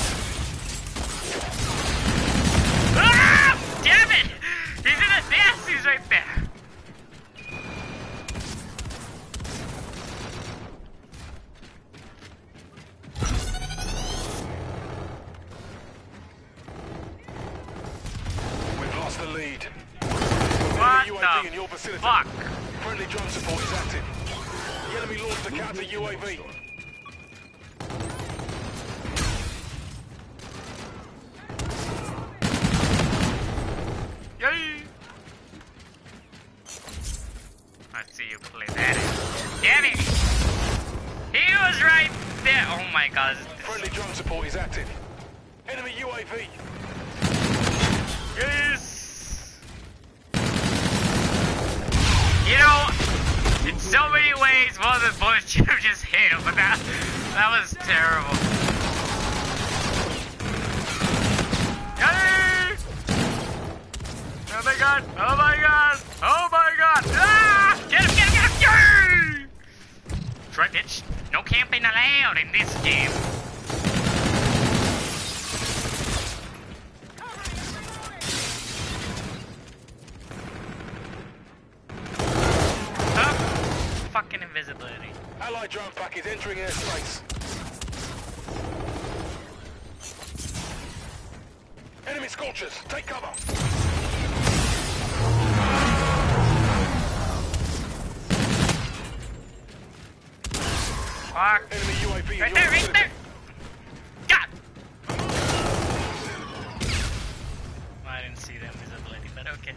Ah! Damn it! He's in the nest. He's right there. We've lost the lead. What Enemy UAV in your the vicinity. fuck? Friendly drone support is active. The enemy launched a counter UAV. Yay! Let's see you play that. Damn it! He was right there. Oh my god. Friendly drone support is active. Enemy UAV. Yes! You know, in so many ways, one of the bullets should have just hit him, but that was terrible. Yay! Oh my god! Oh my god! Oh my god! Ah! Get him! Get him! Get him! Yay! That's right, bitch. No camping allowed in this game. Fucking invisibility. Allied drone pack is entering airspace. Enemy scorchers, take cover. Fuck. Enemy UAV in Right your there, right vicinity. there. God. Well, I didn't see the invisibility, but okay.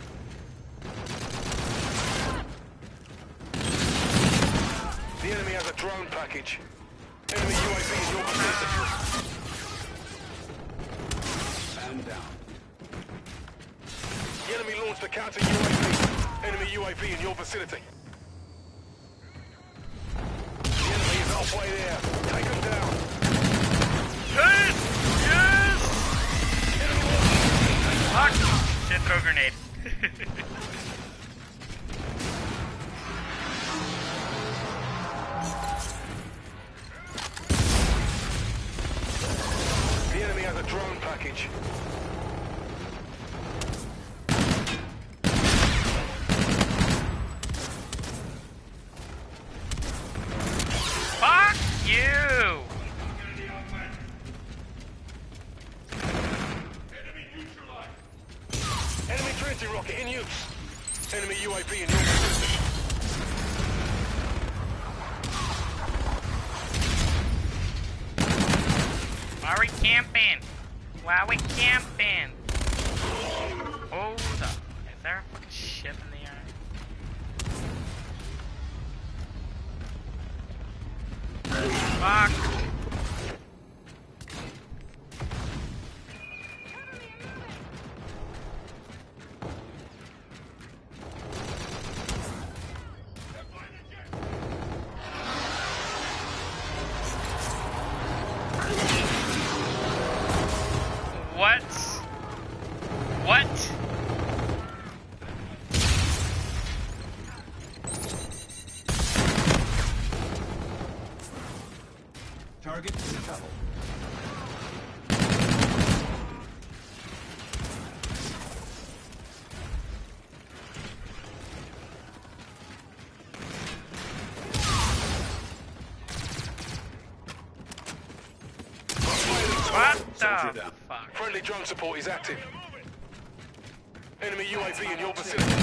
The enemy has a drone package. Enemy UAV in your vicinity. And down. The enemy launched a counter UAV. Enemy UAV in your vicinity. The enemy is halfway there. Take them down. Yes! Yes! Fuck! Shit, throw a grenade. The enemy has a drone package. UAV in your position. Why are we camping? Why are we camping? Hold up. Is there a fucking ship in the air? Fuck. What? What? Target in trouble. What Soldier the down. fuck? Friendly drone support is active. Enemy UAV in your vicinity.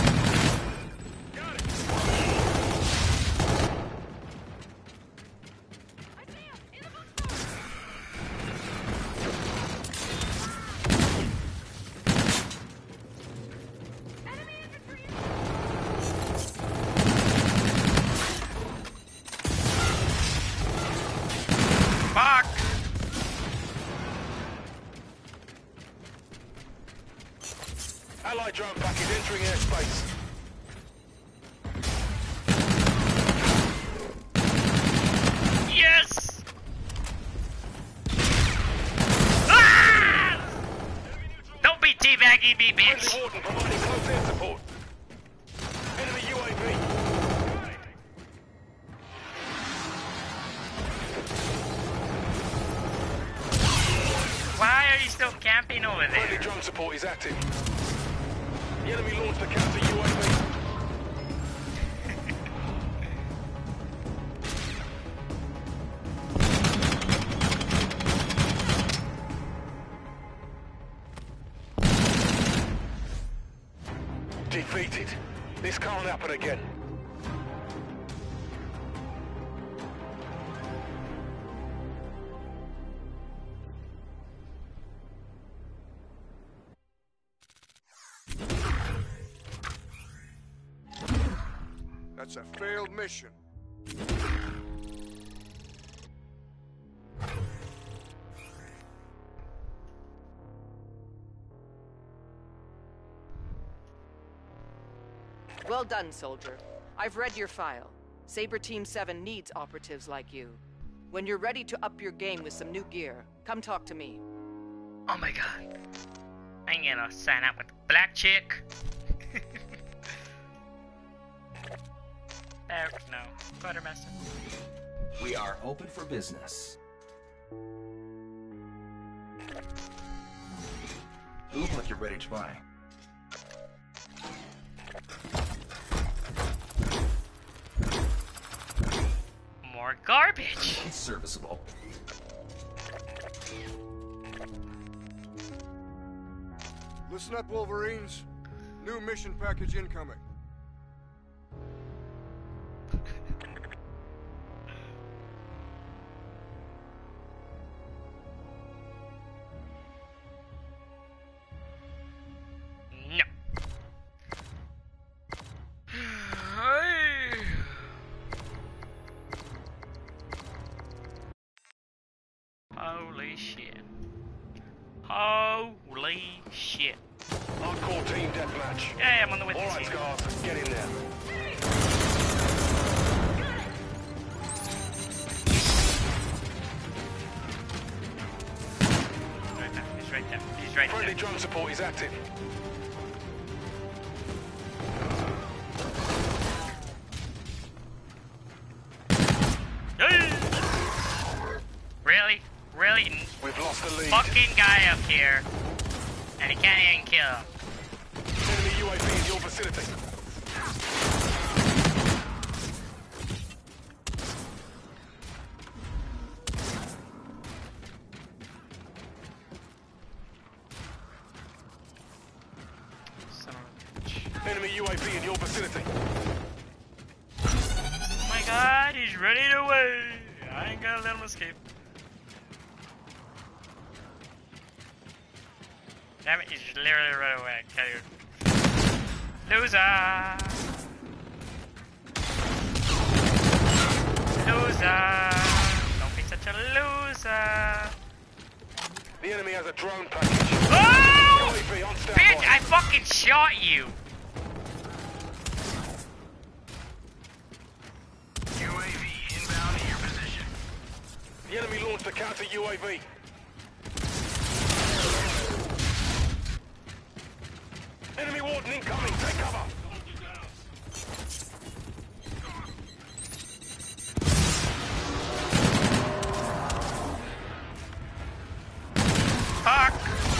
Fuck! Allied drone package entering airspace. Yes! Ah! Don't be teabagging me, bitch! Friendly warden providing close air support. Enemy UAV. Why are you still camping over Friendly there? drone support is active. The enemy launched a counter UAV. Defeated. This can't happen again. That's a failed mission. Well done, soldier. I've read your file. Saber Team 7 needs operatives like you. When you're ready to up your game with some new gear, come talk to me. Oh my god. I'm gonna sign up with the black chick. No. Quartermaster. We are open for business. You look like you're ready to buy. More garbage. It's serviceable. Listen up, Wolverines. New mission package incoming. No. Holy shit. Holy shit. Hardcore team deathmatch. Yeah, I'm on the witness Alright, team. Scars, get in there. Right there. He's right there. He's right Friendly there. drone support is active. Really? Really? We've lost the lead. Fucking guy up here. And he can't even kill him. Enemy UAV in your vicinity. Son of a bitch. Enemy UAV UAV in your vicinity. Oh my god, he's ready to away. I ain't gonna let him escape. Damn it, he's literally right away. I tell you. Loser! Loser! Don't be such a loser! The enemy has a drone package. Oh! UAV on standby. Bitch, I fucking shot you! UAV inbound in your position. The enemy launched a counter UAV. Enemy warden incoming. Take cover. Fuck!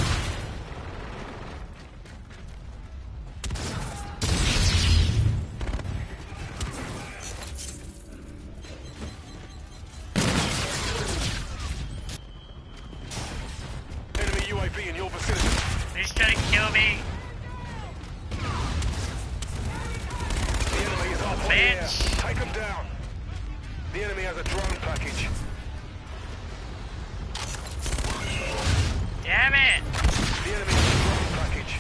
Enemy UAV in your vicinity. He's trying to kill me. The enemy is up on the air. Bitch. Take them down. The enemy has a drone package. Damn it! The enemy has a drone package.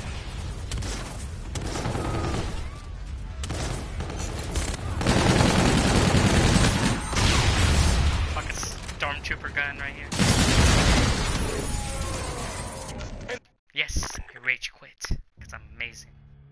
Fucking stormtrooper gun right here. Yes, I rage quit. Because I'm amazing.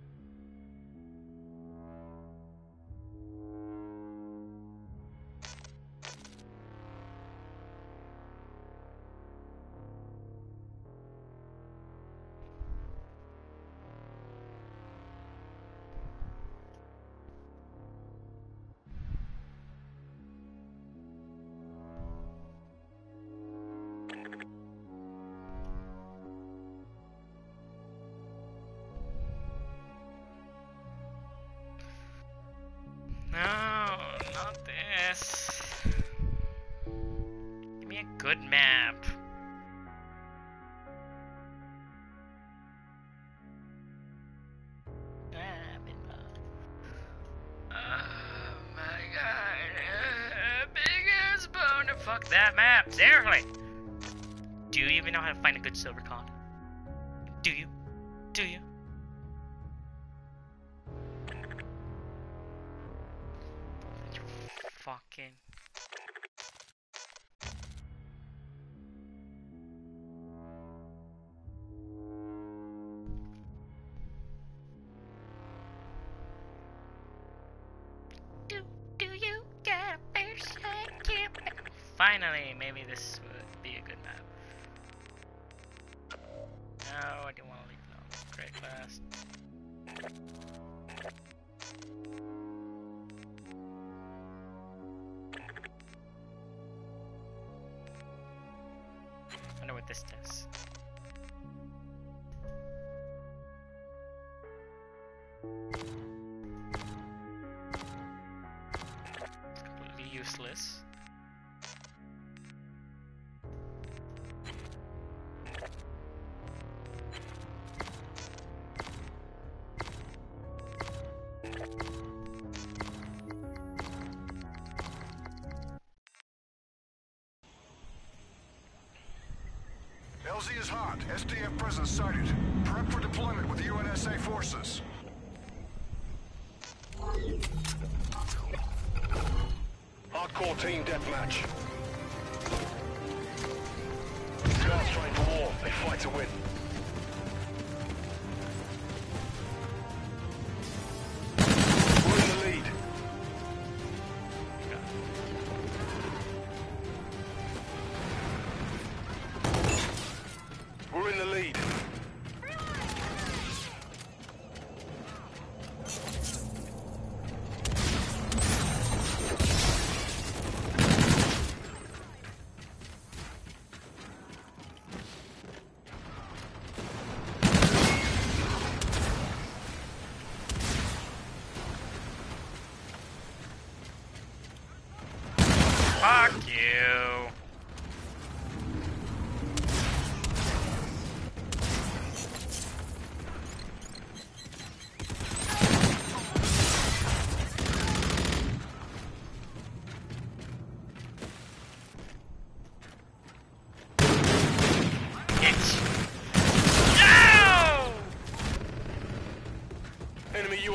No, not this. Give me a good map. Oh my god. Big ass boner. Fuck that map. Seriously. Do you even know how to find a good silver con? Do you? Do you? Fucking. Do you get a first shake? Finally, maybe this would be a good map. No, I don't want to leave it on. Great class. I wonder what this does. It's completely useless. LZ is hot. SDF presence sighted. Prep for deployment with UNSA forces. Hardcore team deathmatch. Guards trained for war. They fight to win. We're in the lead. We're in the lead.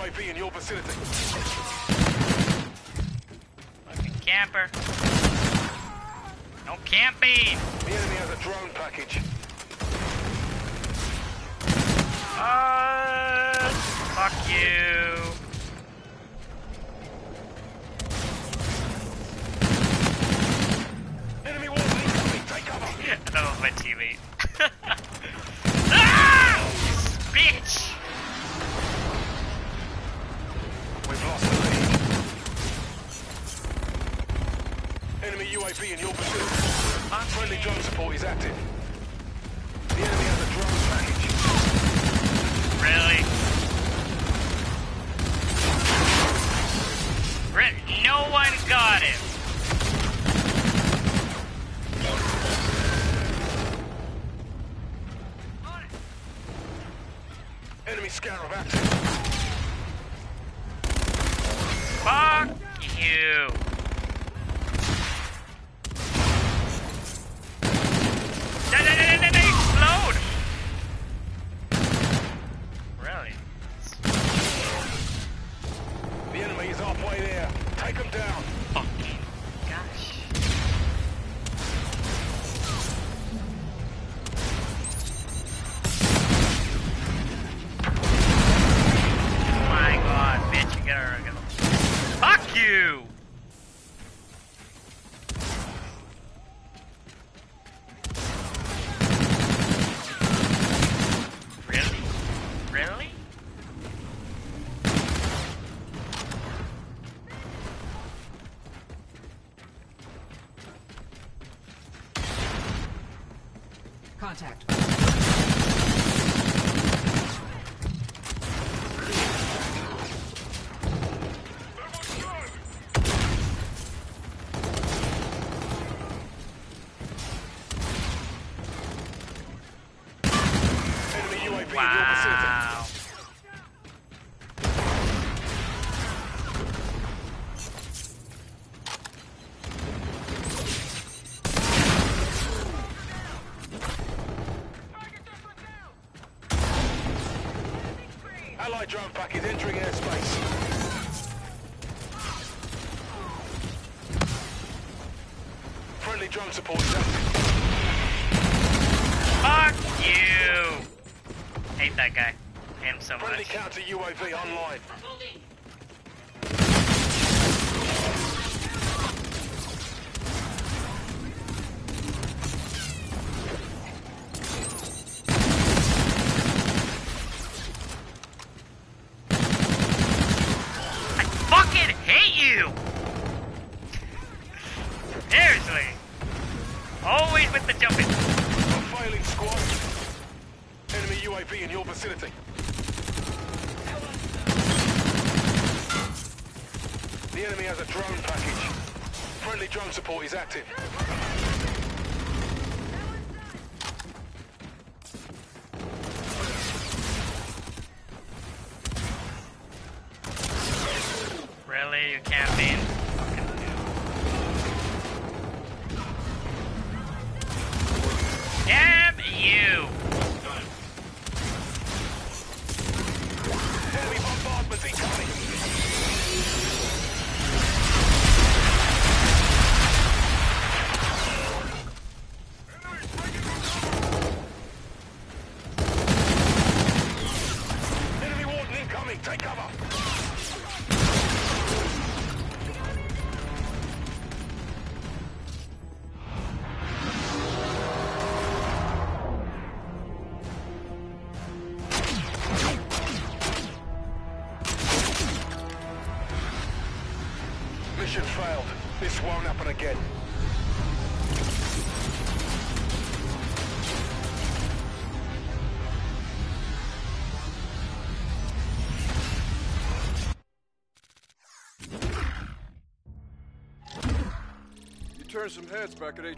UAV in your vicinity. Fucking camper. No camping! The enemy has a drone package. Fuck you. Enemy warning incoming. Take cover. That was my teammate. Ah! Bitch! We've lost the lead. Enemy UAV in your vicinity. Friendly drone support is active. The enemy has a drone package. Really? No one got him. Enemy scarab active. Fuck you. Explode! Really? The enemy is halfway there. Take them down. Fucking gosh. Oh my god, bitch, you gotta go. Fuck you! Really? Really? Contact. Enemy UAV in your vicinity. Wow. Allied drone pack is entering airspace. Friendly drone support is active. Fuck you! Hate that guy. Hate him so Friendly much. counter UAV online. I fucking hate you! Seriously. Always with the jumping. A failing squad. Enemy UAV in your vicinity. The enemy has a drone package. Friendly drone support is active. Really? You can't be? Damn you! Enemy bombardment incoming. Enemy warden incoming. Take cover. Mission failed. This won't happen again. You turned some heads back at 8.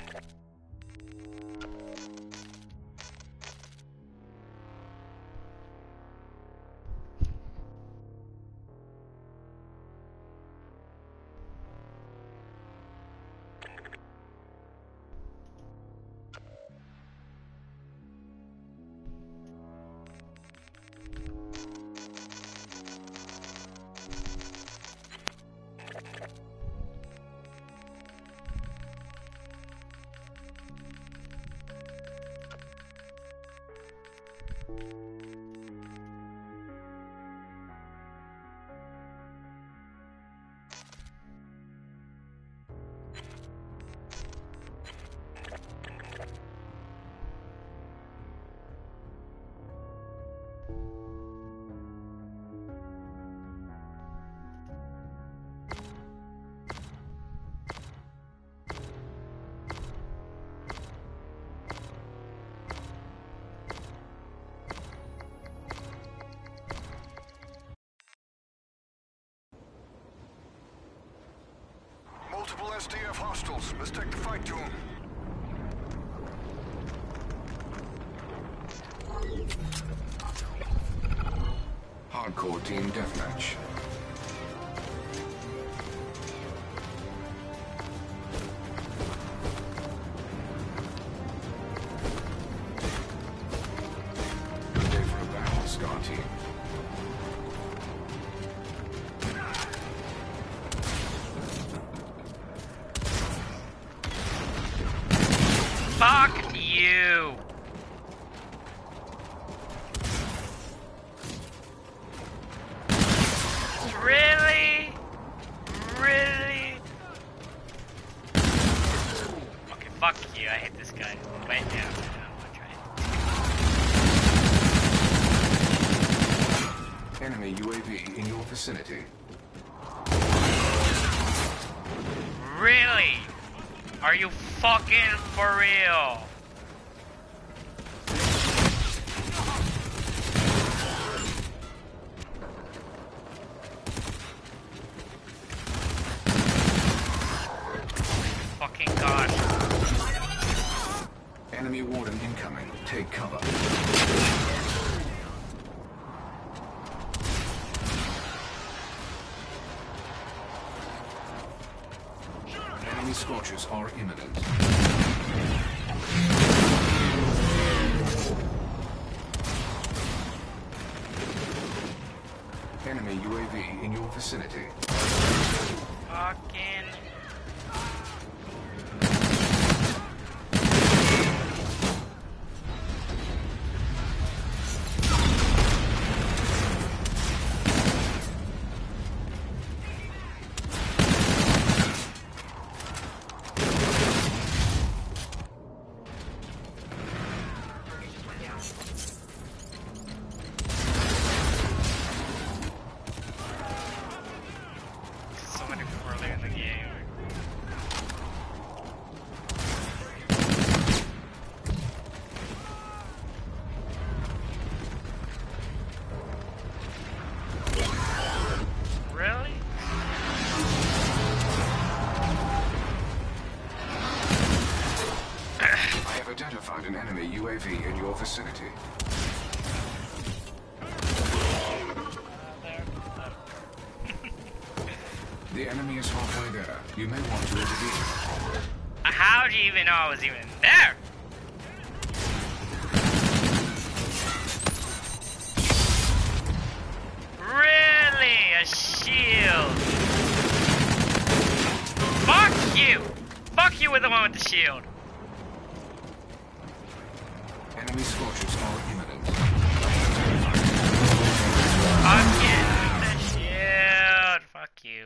Multiple SDF hostiles. Let's take the fight to them. Hardcore team deathmatch. Good day for a battle, Scar team. Fuck you! Really? Really? Okay, fuck you. I hate this guy. Wait, yeah, I'll try it. Enemy UAV in your vicinity. Really? Are you fucking for real? Fucking god. Enemy warden incoming. Take cover. Enemy scorches are imminent. Enemy UAV in your vicinity. Fucking. So many people early in the game. Really? I have identified an enemy UAV in your vicinity. The enemy is halfway there. You may want to intervene. How do you even know I was even there? Really? A shield? Fuck you! Fuck you with the one with the shield. Enemy scorches are imminent. Fuck you with the shield. Fuck you.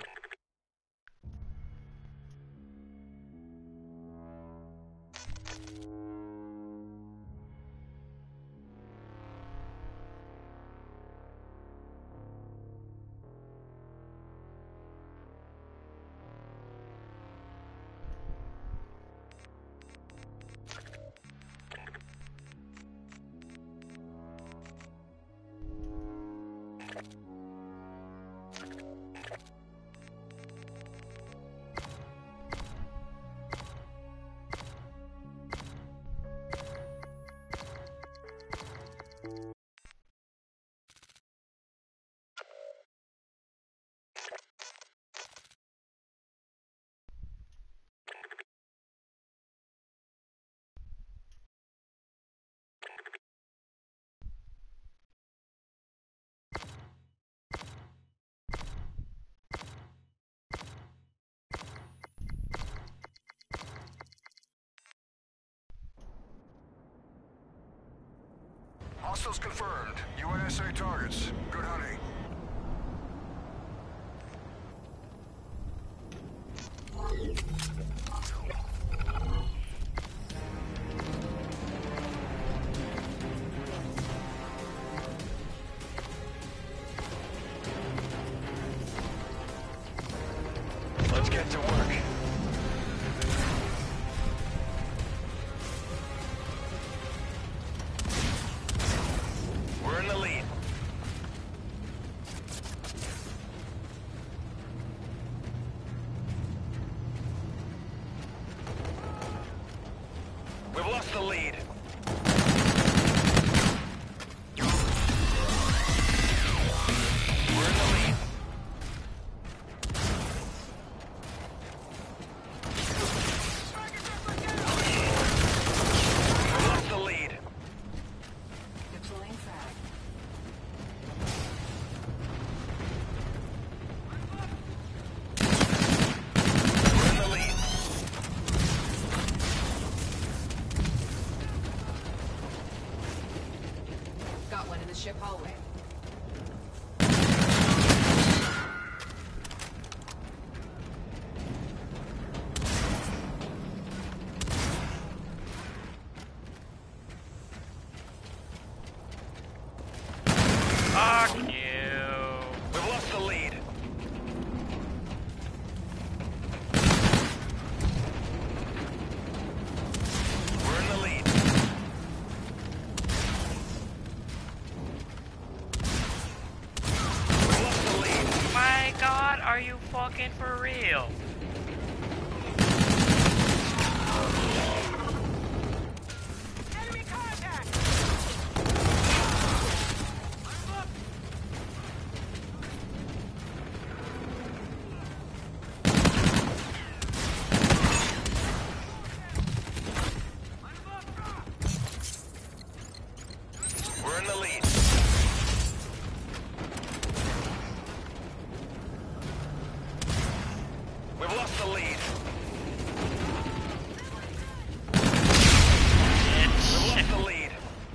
Hostiles confirmed. UNSA targets. Good hunting. Let's get to work. We're in the lead. We've lost the lead. We're in the lead. We've lost the lead. Deploying frag. We're in the lead. Got one in the ship hallway. Fuck you. We've lost the lead. We're in the lead. We've lost the lead. My god, are you fucking for real? We're in the lead. We've lost the lead. We've lost the lead.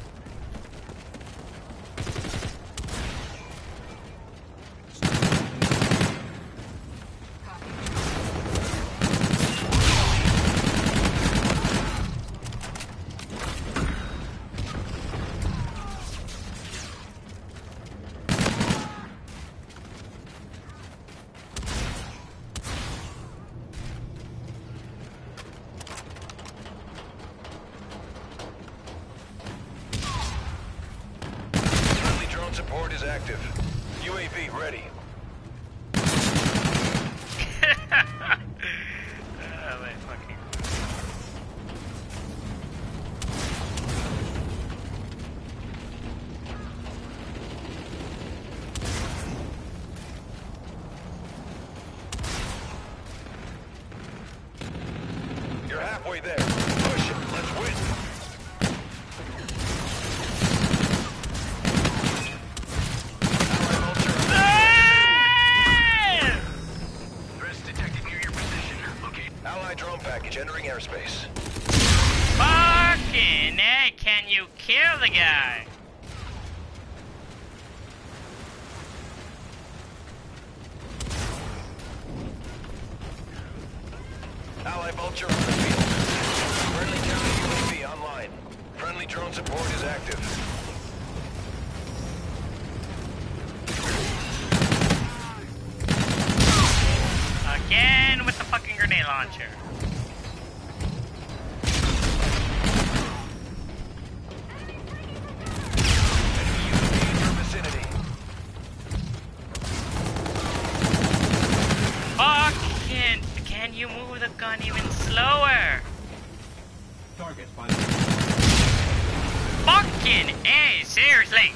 Friendly drone support is active. UAV ready. Oh, my fucking... You're halfway there. Push it. Let's win. Allied vulture. Threats detected near your position. Locate. Allied drone package entering airspace. Fucking hey, can you kill the guy? Allied vulture on the field. Friendly counter UAV online. Friendly drone support is active. Again with the fucking grenade launcher. Enemy UAV in your vicinity. Fucking, can you move the gun even slower? Target by Fucking hey, seriously.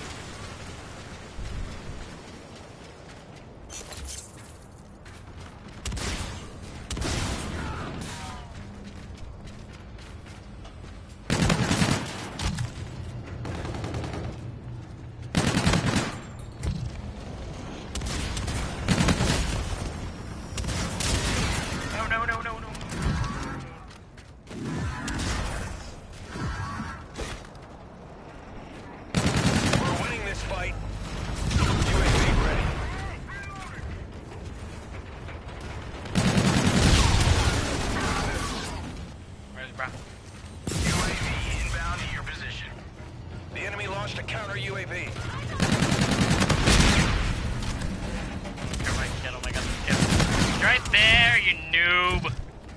No, no, no, no, no. bro. UAV inbound to your position. The enemy launched a counter UAV. Oh my god, oh my god, this kid. Right there, you noob.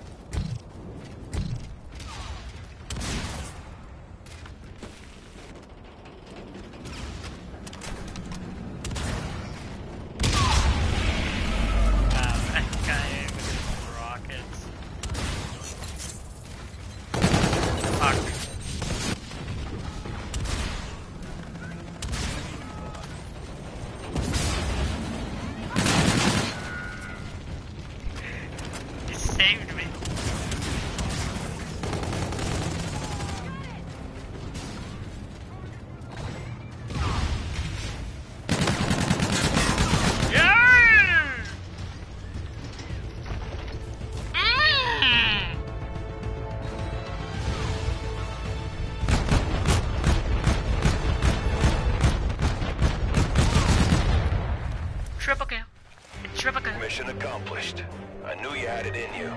Triple kill. Triple kill. Mission accomplished. I knew you had it in you.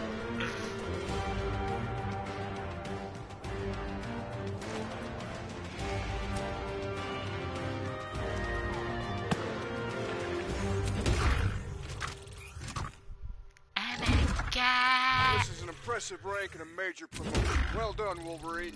Oh my god. This is an impressive rank and a major promotion. Well done, Wolverine.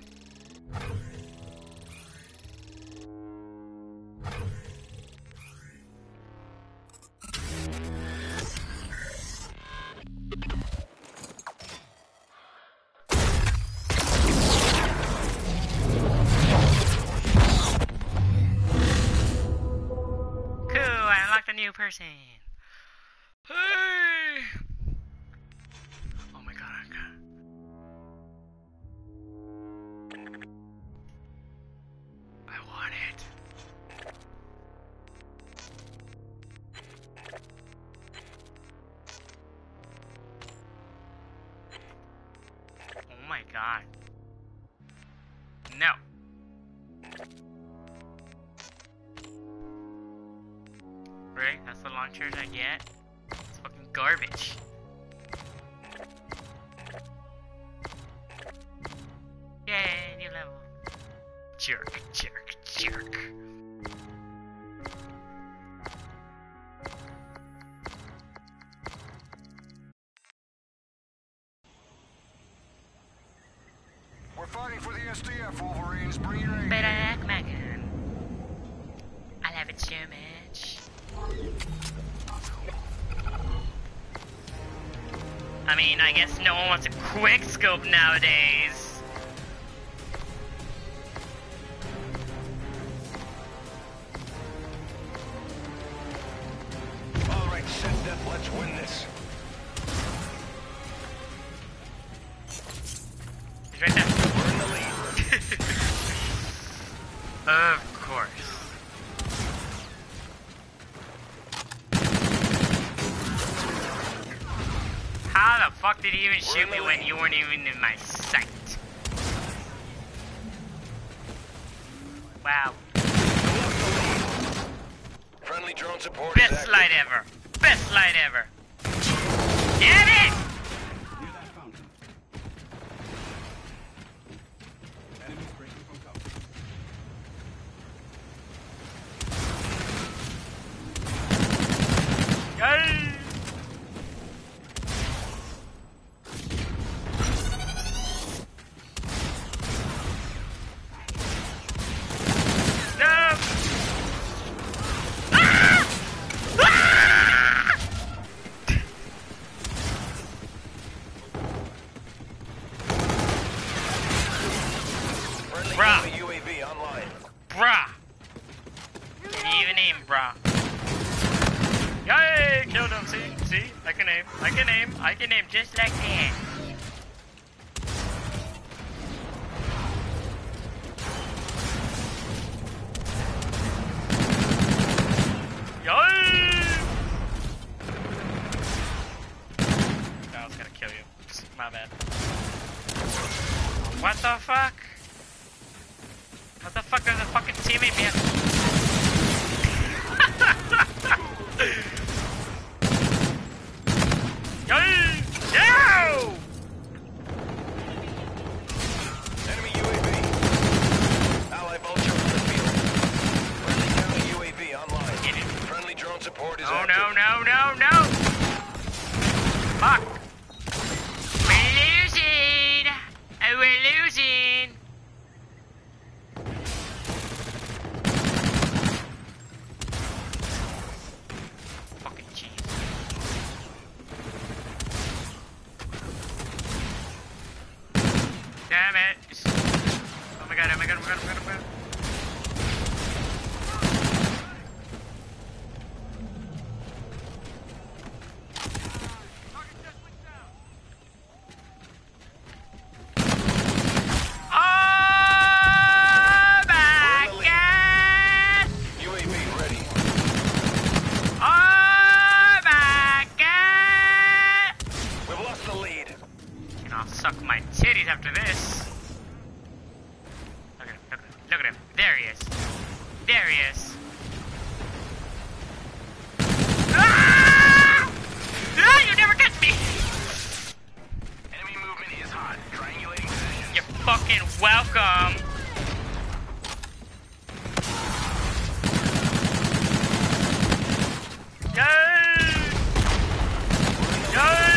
New person. Hey! Oh my god, I want it. Oh my god. No. Right? That's the launchers I get. It's fucking garbage. Yay, new level. Jerk, jerk, jerk. We're fighting for the SDF, Wolverines. Bring your A. But I like my gun. I love it so much. I mean, I guess no one wants a quick scope nowadays. Alright, set up, let's win this. He's right there. We're in the lead. Of course. How the fuck did he even shoot me when you weren't even in my sight? Wow. Friendly drone support. Best slide ever. Best slide ever. Damn it! Near that fountain. Enemies breaking from cover. Yay! I can aim just like that. Yay! I was gonna kill you. My bad. What the fuck? What the fuck is a fucking teammate behind? Yo! got him, I got him, I got him, I got him, I got him. Suck my titties after this. Look at him, look at him, look at him. There he is. There he is. Ah! Ah, you never catch me! Enemy movement is hot. Triangulating position. You're fucking welcome. Yay! Yay!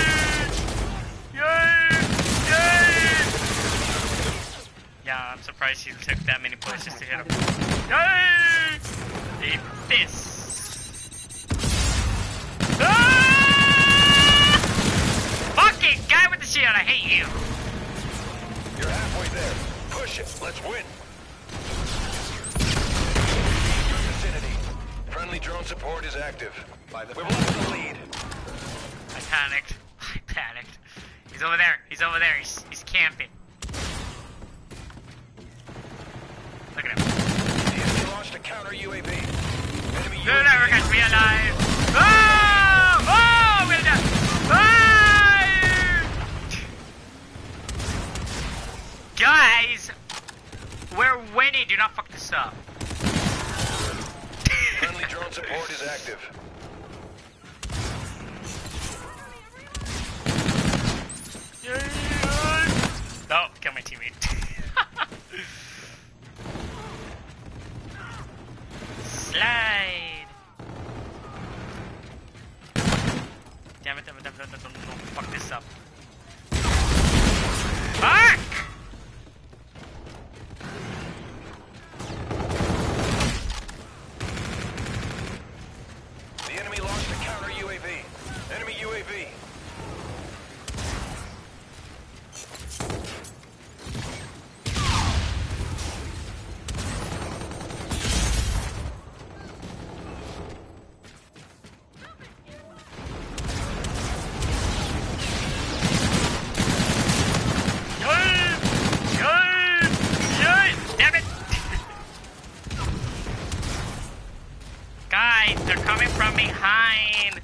Yeah, I'm surprised he took that many bullets just to hit him. Yay! Eat this! Ah! Fucking guy with the shield, I hate you! You're halfway there. Push it. Let's win. Your vicinity. Friendly drone support is active. We've lost the lead. I panicked. I panicked. He's over there. He's over there. He's camping. Look at him. The enemy launched a counter UAV. Enemy You'll UAV. never catch me alive! Oh! Oh! We're done! Ah! Guys! We're winning! Do not fuck this up. Friendly drone support is active. Oh, kill my teammate. Slide! Damn it, damn it, damn it, don't fuck this up. Fuck! The enemy launched a counter UAV. Enemy UAV. Guys, they're coming from behind.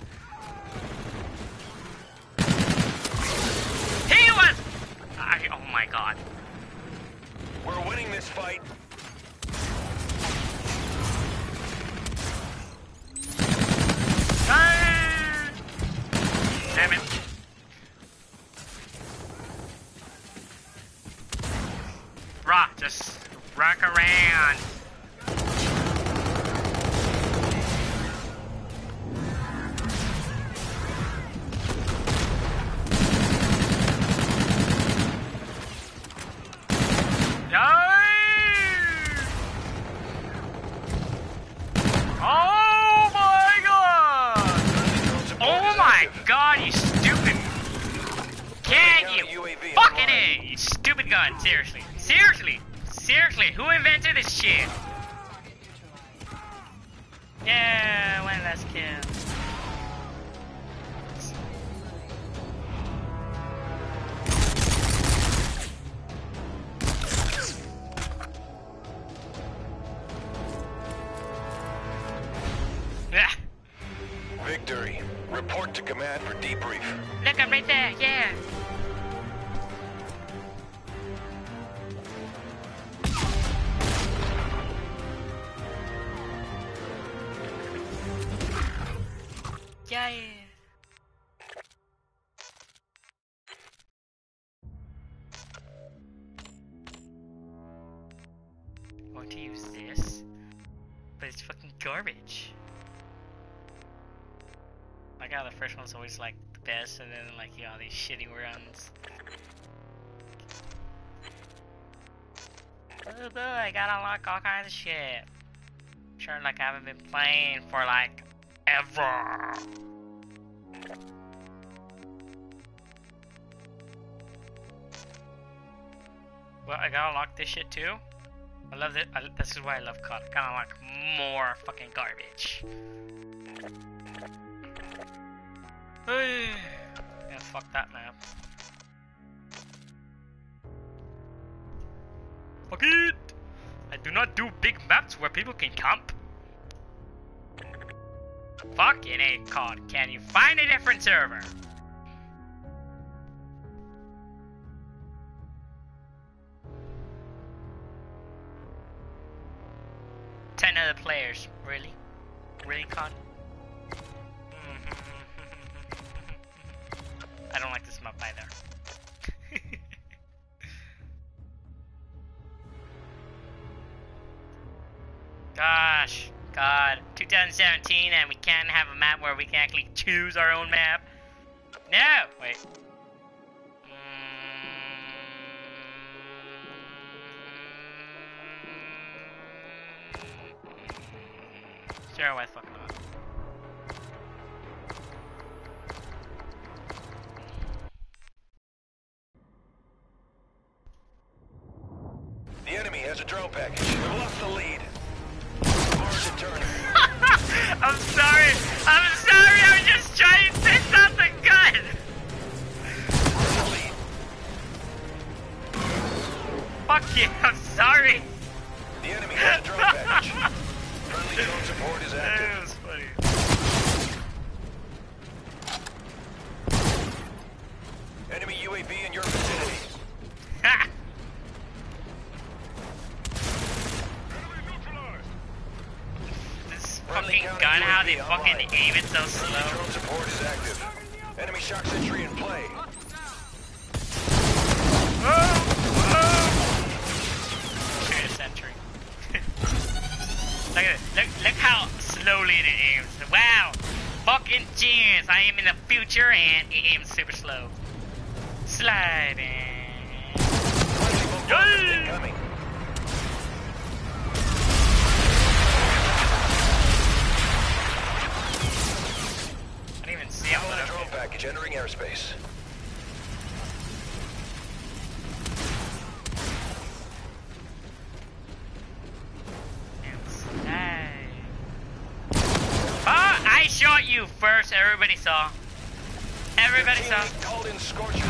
He was... oh my god. We're winning this fight. Damn it. Rah, just rock around. God, you stupid! Can you fucking A, you stupid gun, seriously. Seriously! Seriously, who invented this shit? Yeah, one last kill. Yeah. Victory. Report to command for debrief. Look, I'm right there, yeah. Yeah. I'm going to use this, but it's fucking garbage. Like how the first one's always like the best, and then like you know these shitty runs. Ooh, I gotta unlock all kinds of shit. Sure, like I haven't been playing for like ever. Well, I gotta lock this shit too. I love it. This is why I love COD. I gotta unlock more fucking garbage. Yeah, fuck that map. Fuck it! I do not do big maps where people can camp. Fucking A COD. Can you find a different server? Ten other players. Really? Really, COD? I don't like this map either. Gosh, God, 2017 and we can't have a map where we can actually choose our own map. No, wait. Sure, why the fuck not? The enemy has a drone package. We lost the lead. I'm sorry. I'm sorry. I was just trying to say something good. Fuck you. I'm sorry. The enemy has a drone package. Friendly drone support is active. That was funny. Enemy UAV in your vicinity. Ha! Fucking gun, how they fucking aim it so slow. Drone support is active. Enemy shock sentry in play. Shoot a sentry. Look at it. Look how slowly it aims. Wow. Fucking genius. I am in the future and it aims super slow. Sliding. Incoming. See how a drone package entering airspace. I shot you first. Everybody saw. Everybody saw. Called in scorchers.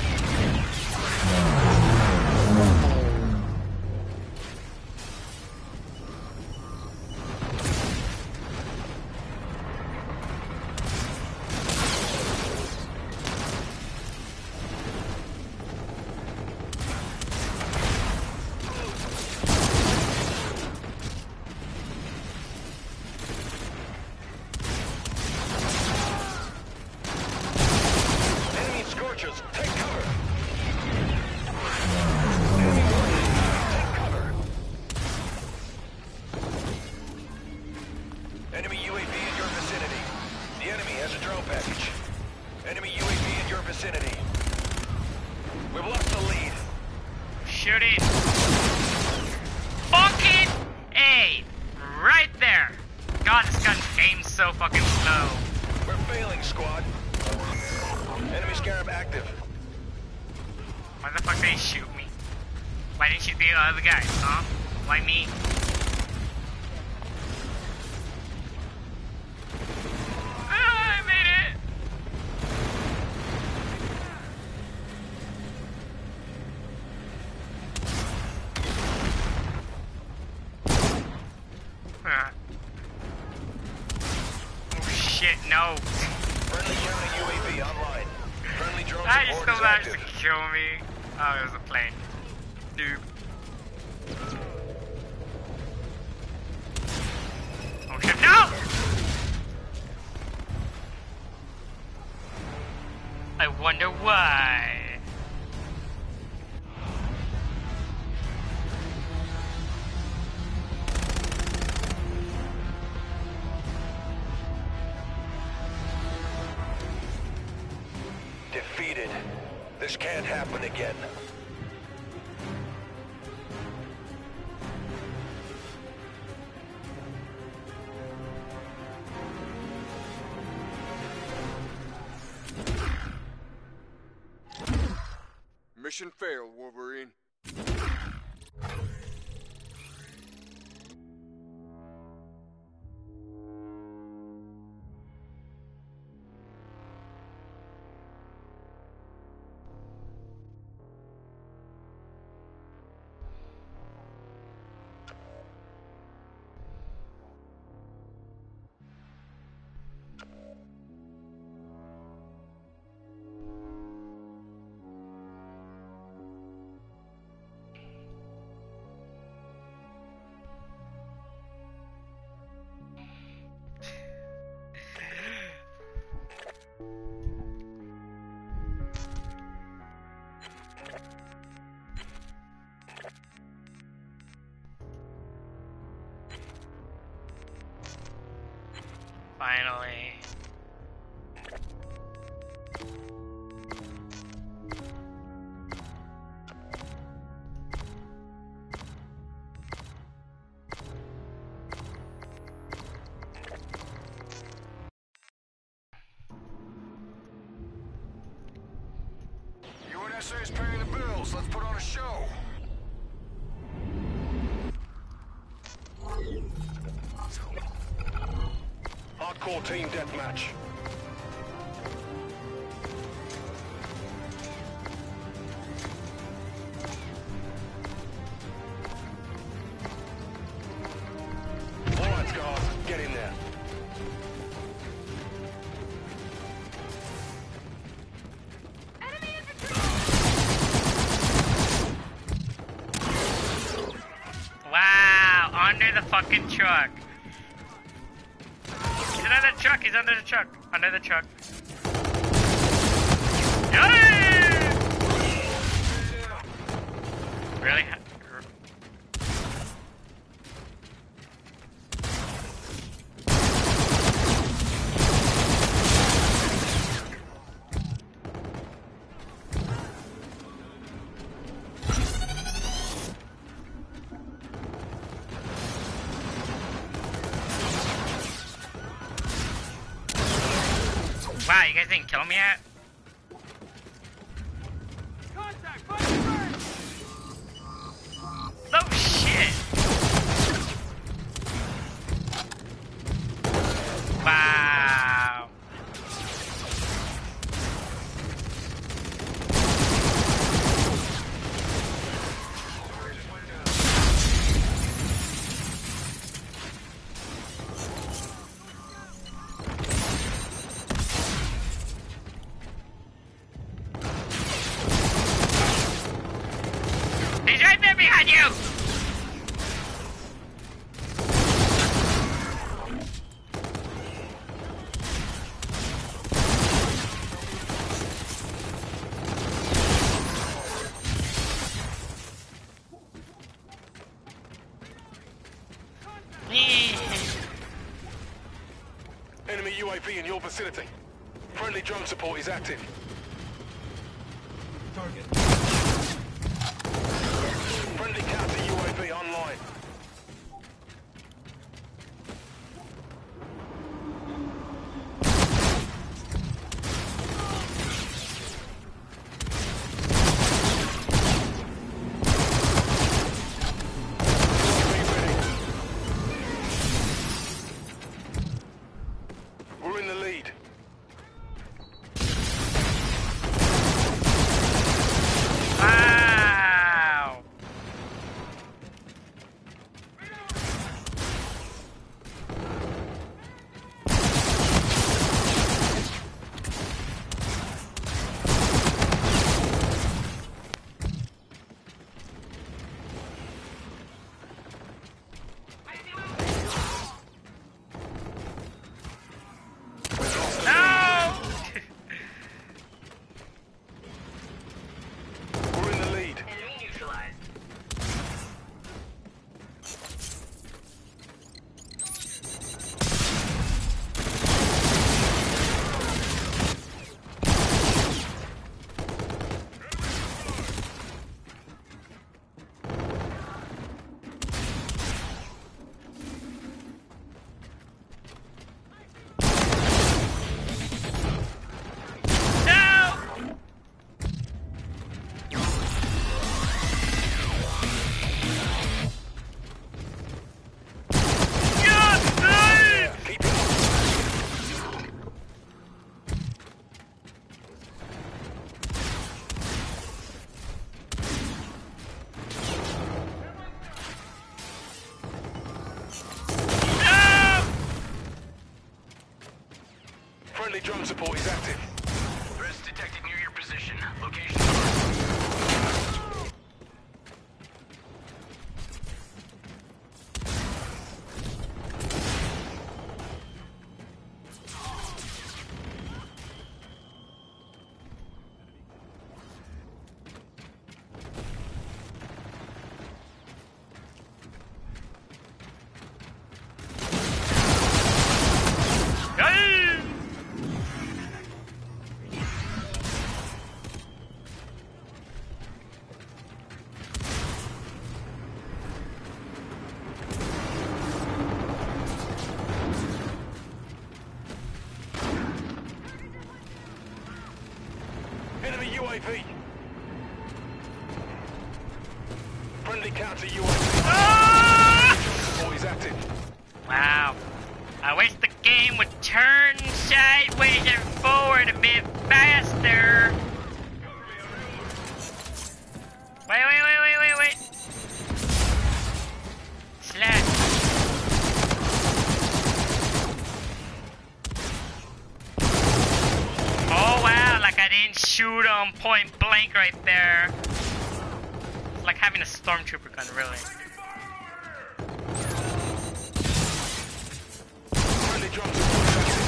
Defeated. This can't happen again. Mission failed, Wolverine. Finally. UNSA's paying the bills. Let's put on a show. Hardcore team deathmatch. All right, guys, get in there. Wow, under the fucking truck. He's under the truck, he's under the truck. Under the truck. Yay! Really? Wow, you guys didn't kill me yet? No shit! Wow. He's right there behind you! Enemy UAV in your vicinity. Friendly drone support is active. Target. Friendly counter UAV online. We're in the lead. support is active. Threats detected near your position. Location. Enemy UAV. Friendly counter UAV. Support is active. Wow. I wish the game would turn sideways and forward a bit faster. Wait. Slash. Oh wow, like I didn't shoot on point blank right there. It's like having a stormtrooper gun, really. Friendly drone support is active.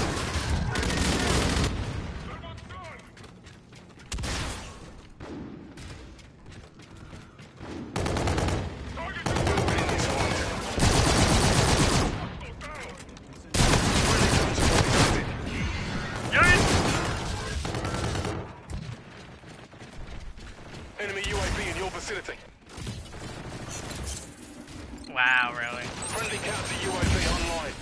Enemy UAV in your vicinity. Wow, really? Friendly counter UAV online.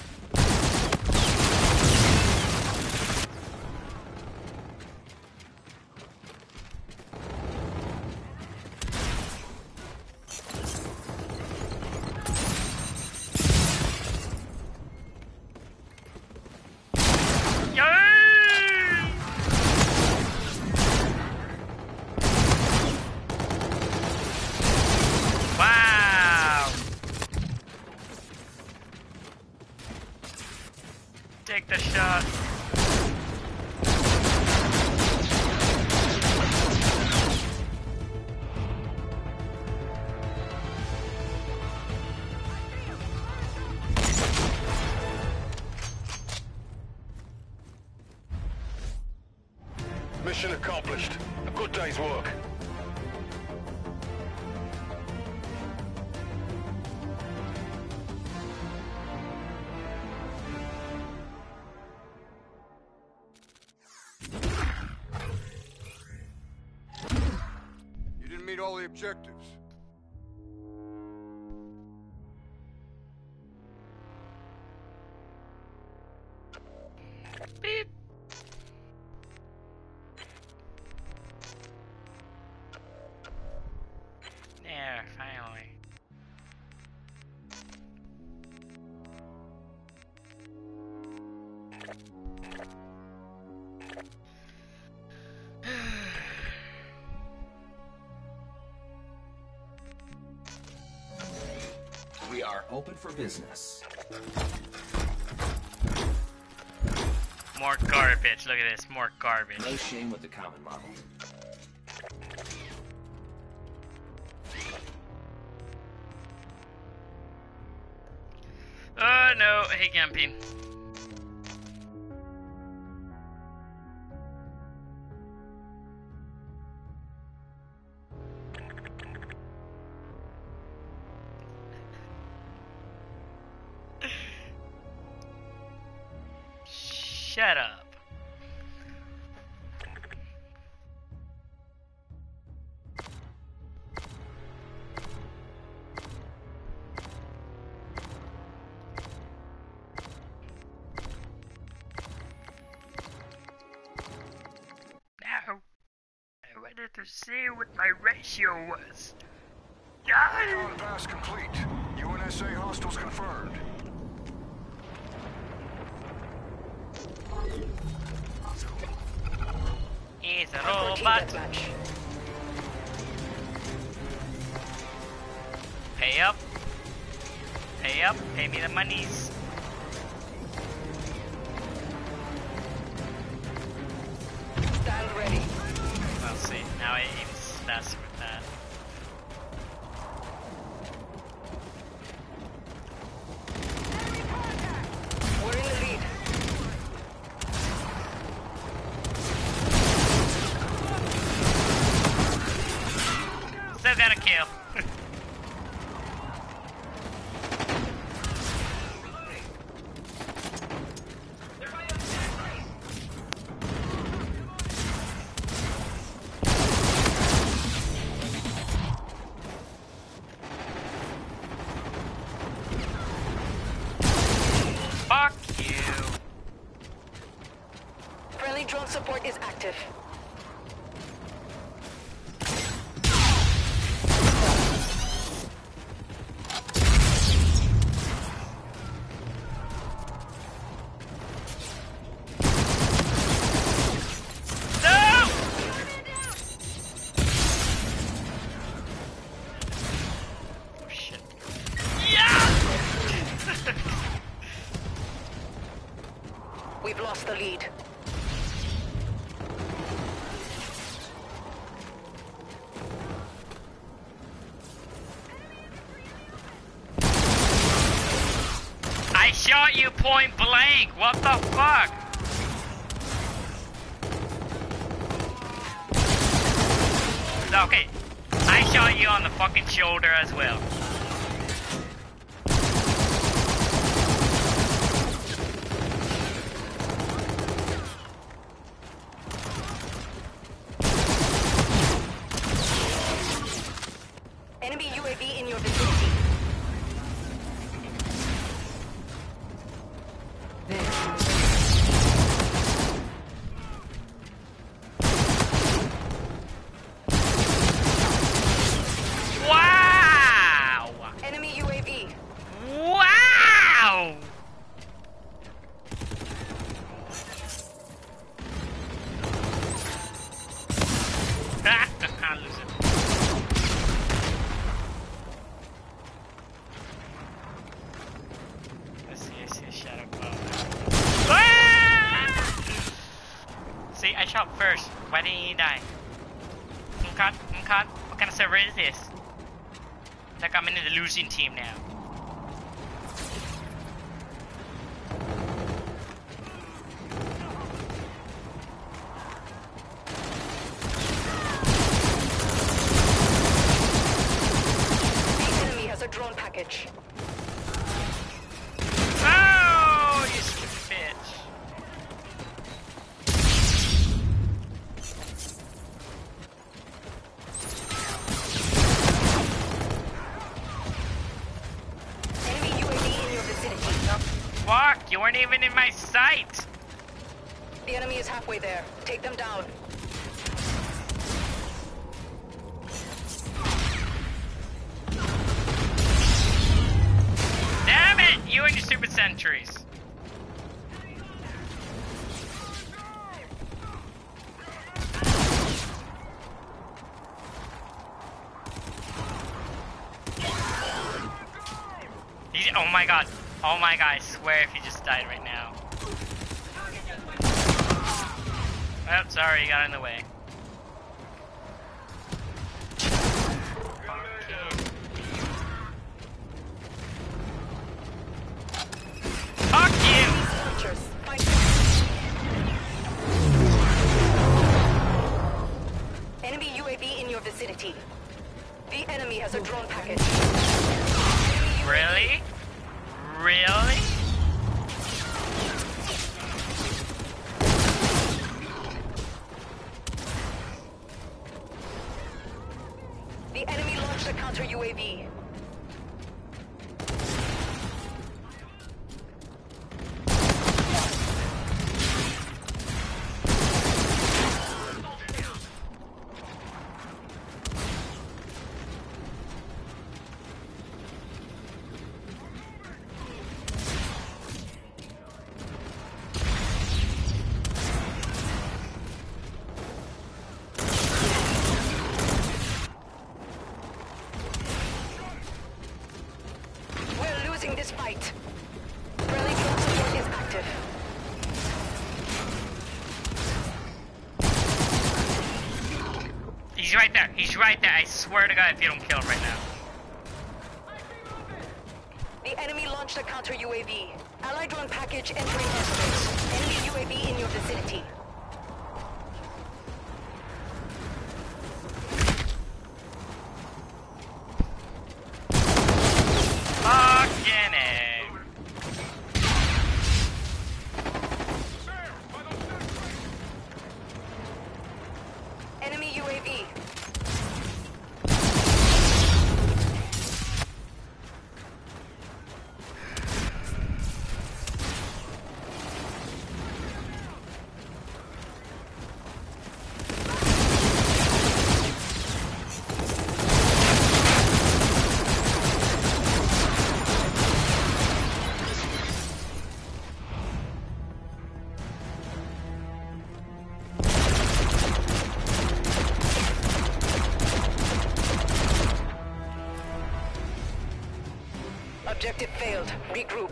Wow! Take the shot. Mission accomplished. A good day's work. You didn't meet all the objectives. Beep. There, finally. We are open for business. More garbage. Look at this. More garbage. No shame with the common model. Oh no. Hey, camping. Shut up. Now, I wanted to see what my ratio was. Recon pass complete. UNSA hostiles confirmed. He's a Team robot. deathmatch. Pay up. Pay up. Pay me the monies. now it aims less with that. We're in the lead. Still got a kill. Fuck you. Friendly drone support is active. No! Oh shit. Yeah! We've lost the lead. I shot you point blank. What the fuck? Okay. I shot you on the fucking shoulder as well. Enemy UAV in your vicinity. Wow! Enemy UAV. Wow! I'm losing. I see a shadow cloud. Ah! See, I shot first. Why didn't you die? What kind of server is this? Like I'm in the losing team now. The enemy has a drone package. Oh, you stupid bitch. Enemy UAV in your vicinity. Fuck, you weren't even in my sight. The enemy is halfway there. Take them down. Damn it, you and your stupid sentries. Oh my god, I swear if he just died right now. Oh, sorry, you got in the way. Fuck you! Launchers. Fight. Enemy UAV in your vicinity. The enemy has a drone package. Really? Really? The enemy launched a counter UAV. We're losing this fight. Friendly drone support is active. right there. He's right there. I swear to God, if you don't kill him right now. The enemy launched a counter UAV. Allied drone package entering airspace. Enemy UAV in your vicinity. Fucking A. Enemy UAV. Objective failed. Regroup.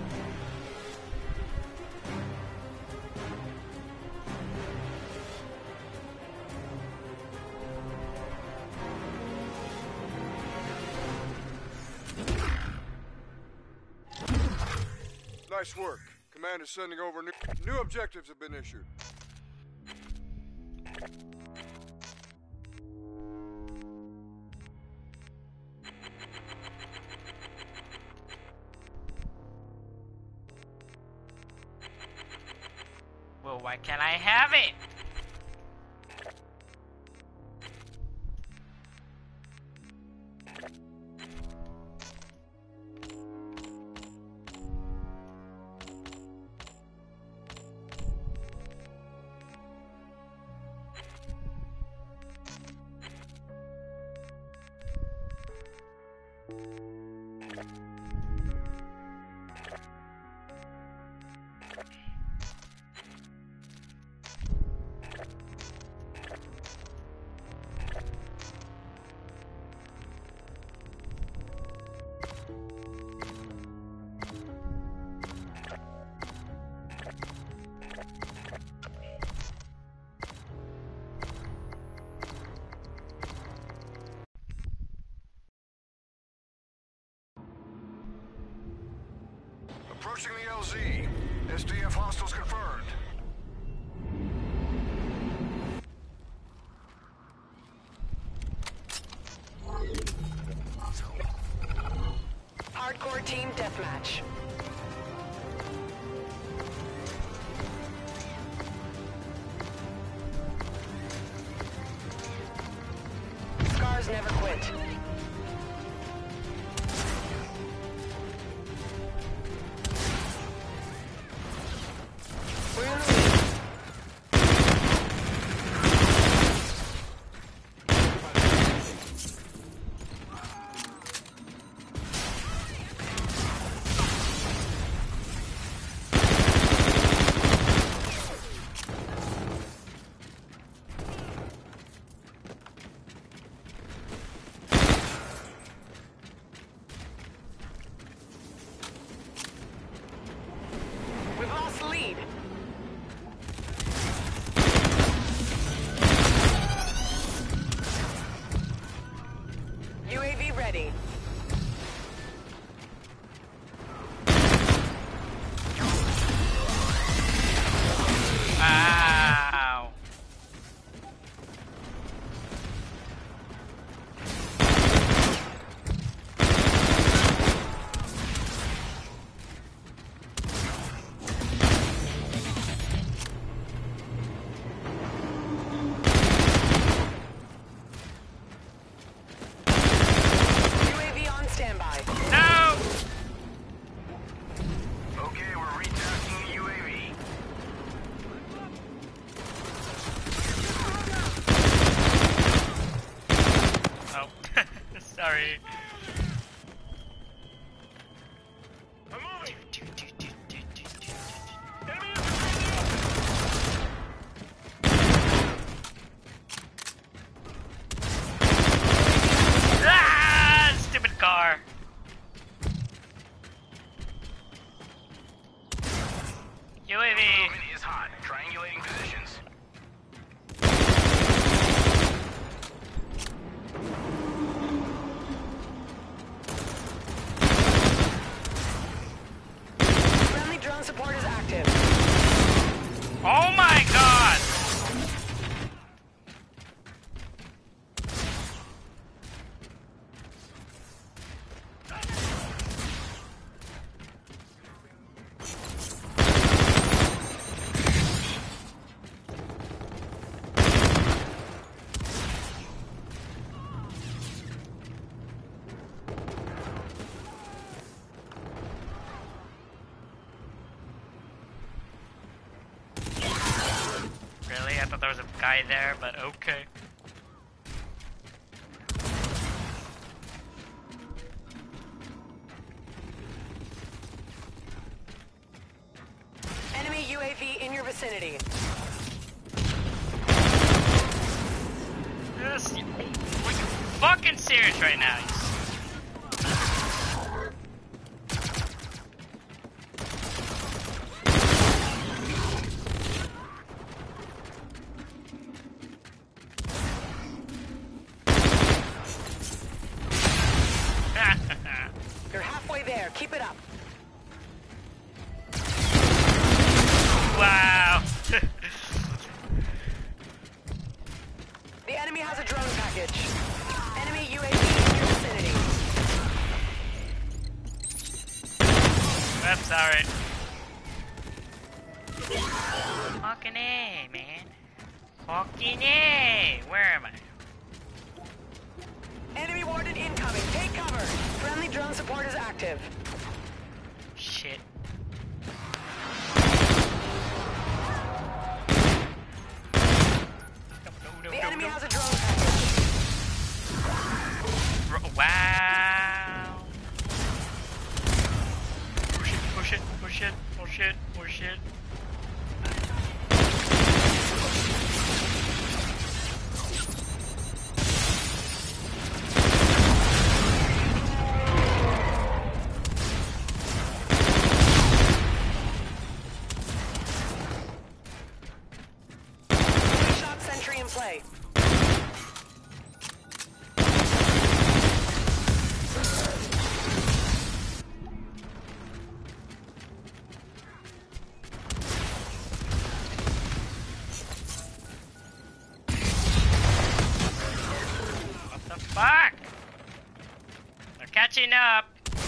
Nice work. Command is sending over new objectives have been issued. Well, why can't I have it? Approaching the LZ. SDF hostiles confirmed. Hardcore team deathmatch. Scars never quit. We're in the lead. We've lost the lead. UAV ready. Ow. UAV on standby. No! Okay, we're retasking the UAV. Oh. Sorry. I'm moving. Ah! Stupid car. UAV. Is hot. Triangulating positions. I thought there was a guy there, but okay. Enemy UAV in your vicinity. Yes. Are you fucking serious right now? You're halfway there. Keep it up. Wow. The enemy has a drone package. Enemy UAV in your vicinity. That's alright. Fucking A, man. Fucking A. Where am I? Enemy warden incoming. Take cover. Friendly drone support is active. Shit. The enemy has a drone package. Wow. Push it, push it, push it, push it. Shot sentry in play. What the fuck? They're catching up.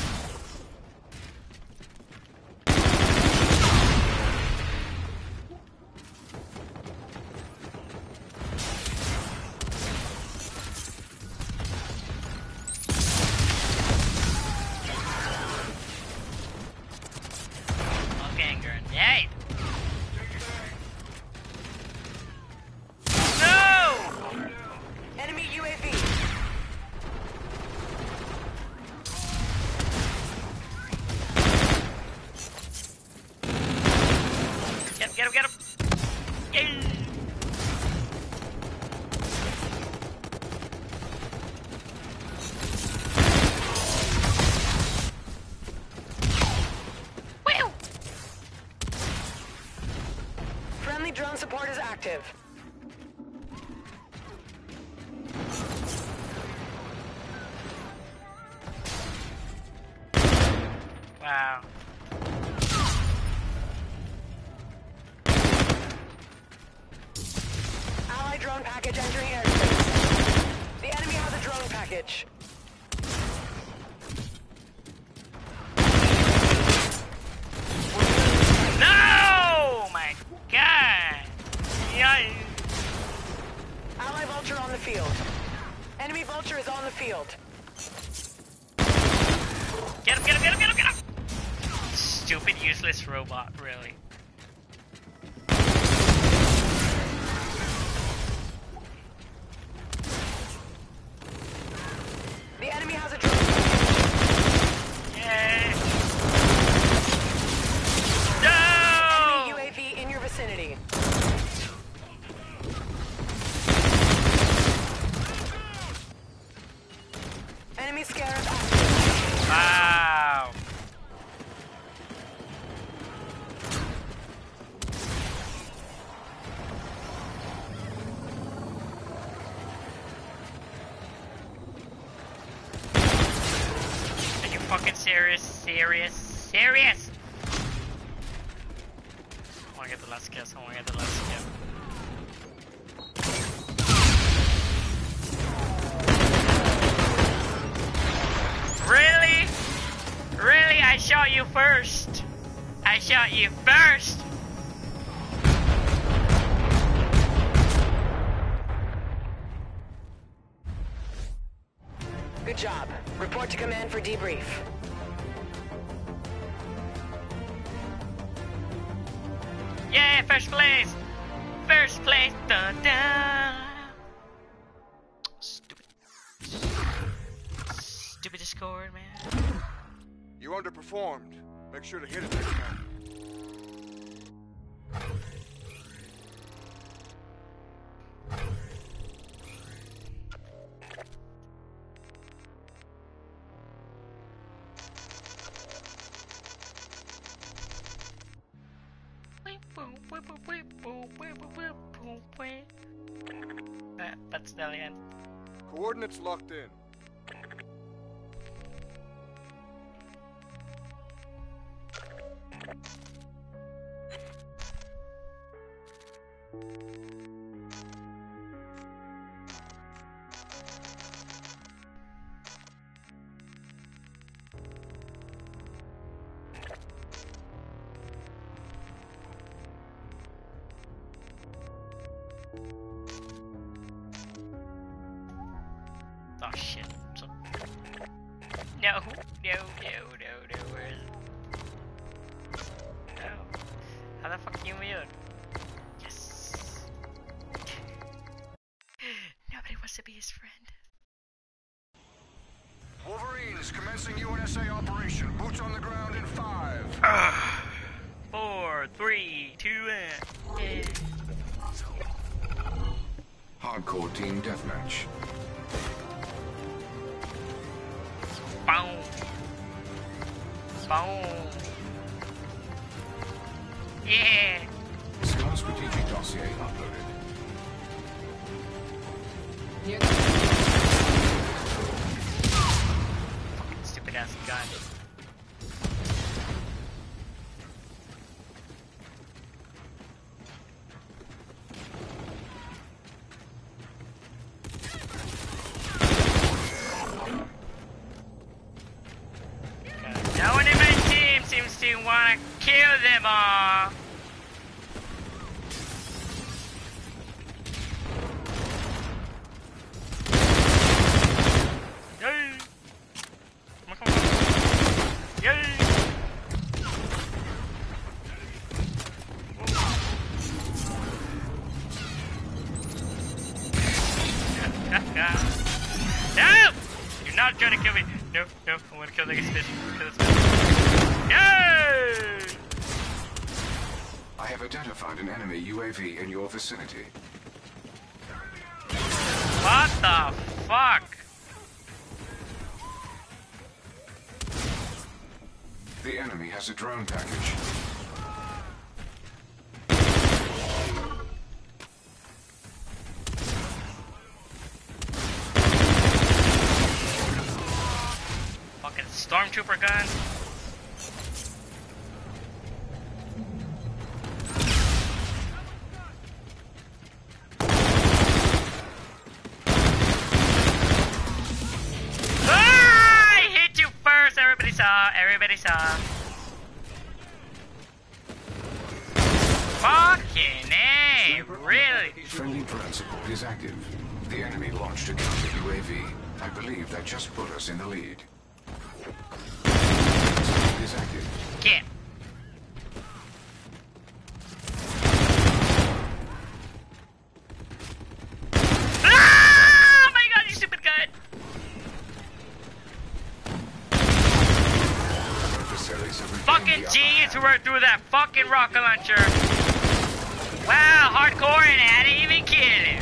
Okay, grenade. No! Enemy UAV. Get him, get him, get him! Yay! Woo! Friendly drone support is active. Wow. Allied drone package entering airspace. The enemy has a drone package. No! My God! Yikes! Ally vulture on the field. Enemy vulture is on the field. Get him, get him, get him, get him, get him! Stupid, useless robot, really. The enemy has a drone package. Yay! No! Enemy UAV in your vicinity. Enemy scarab active. Wow. Are you fucking serious? Serious? Serious? I wanna get the last kiss. I wanna get the last kill. Really? Really? I shot you first. I shot you first. Good job. Report to command for debrief. Yay, first place. first place. Dun, dun. Stupid Discord, man. You underperformed. Make sure to hit it next time. That's the end. Coordinates locked in. Oh shit. So... No, where is it? No. How the fuck you weird? Yes. Nobody wants to be his friend. Wolverines commencing UNSA operation. Boots on the ground in 5. 4, 3, 2, and... Hardcore team deathmatch. Boom. Boom. Yeah. Star strategic dossier uploaded. Near the Fucking stupid ass gun. No one in my team seems to want to kill them all. Yay! Come on. Yay! No! You're not trying to kill me. No, I want to kill this fish. Kill this fish. Yay! I have identified an enemy UAV in your vicinity. What the fuck? The enemy has a drone package. Fucking stormtrooper gun. Ah! I hit you first. Everybody saw. Everybody saw. Fucking A. Really? Friendly drone support is active. The enemy launched a counter UAV. I believe that just put us in the lead. Support is active. Get. Ah! Oh my god, you stupid gun. Adversaries have regained Fucking the upper genius who hand. were through that fucking rocket launcher. Wow, hardcore and I didn't even kill him.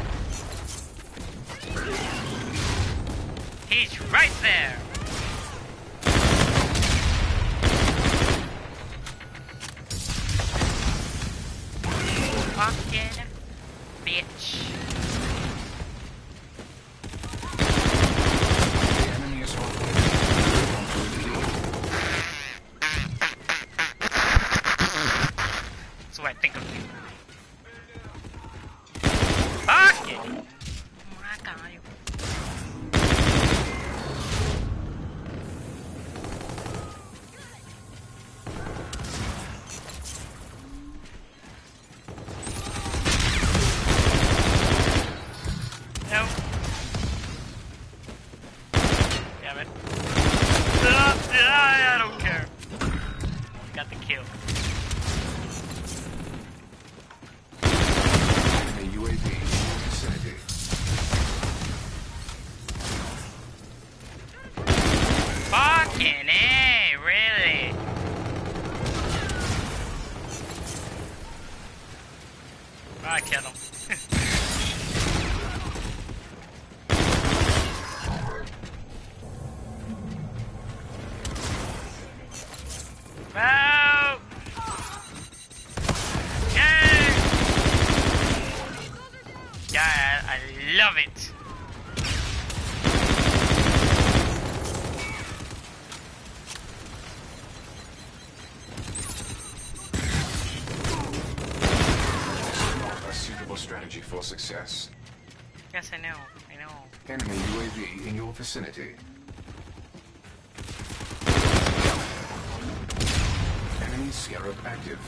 He's right there. Fucking bitch. The enemy is operating. That's what I think of you. Fucking. Oh my god. No. Damn it. I don't care. Got the kill. UAV in your vicinity. Fucking A, really? I killed him. Wow! Yay! Yeah, I love it. A suitable strategy for success. Yes, I know. Enemy UAV in your vicinity. Enemy Scarab active.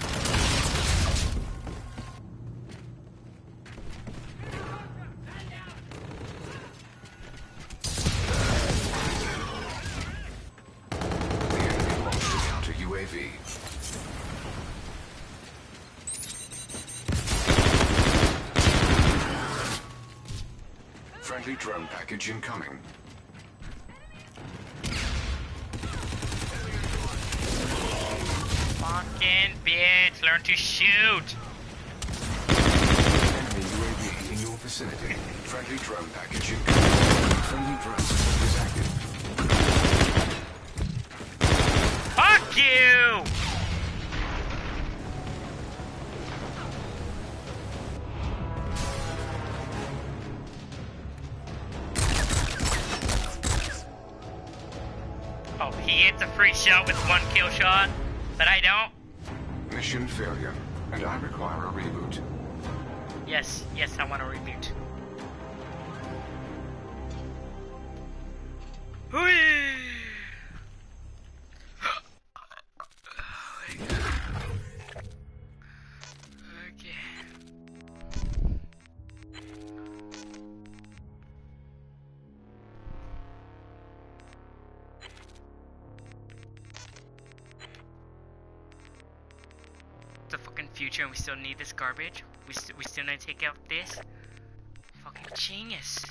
The enemy launched a counter UAV. Friendly drone package incoming. Fucking bitch, learn to shoot. Enemy UAV in your vicinity. Friendly drone package incoming. Friendly drone system is active. Fuck you! Oh, he hits a free shot with one kill shot, but I don't. Mission failure, and I require a reboot. Yes, I want to reboot. Whee! Okay. The fucking future, and we still need this garbage. We still need to take out this. Fucking genius.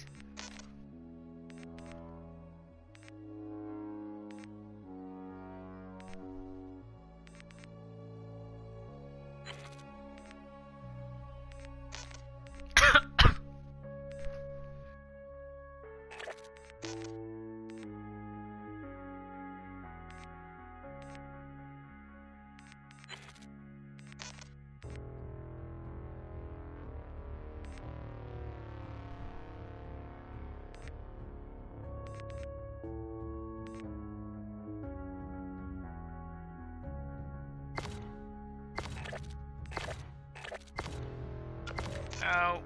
No.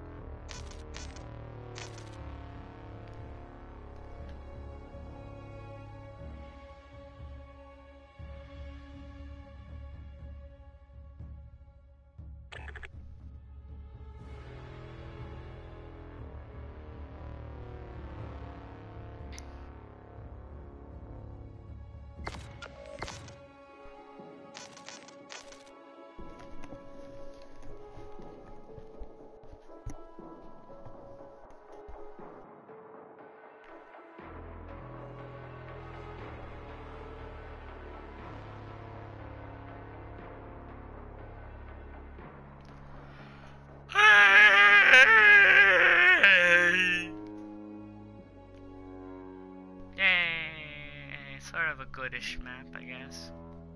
Yay! Sort of a goodish map, I guess.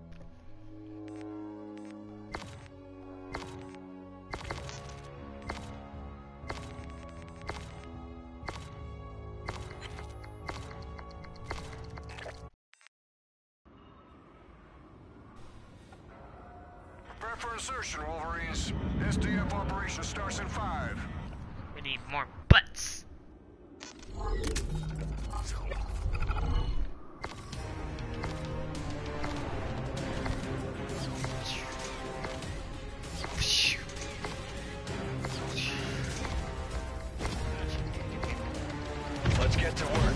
Prepare for insertion, Wolverines. SDF operation starts in 5. We need more butts. Let's get to work.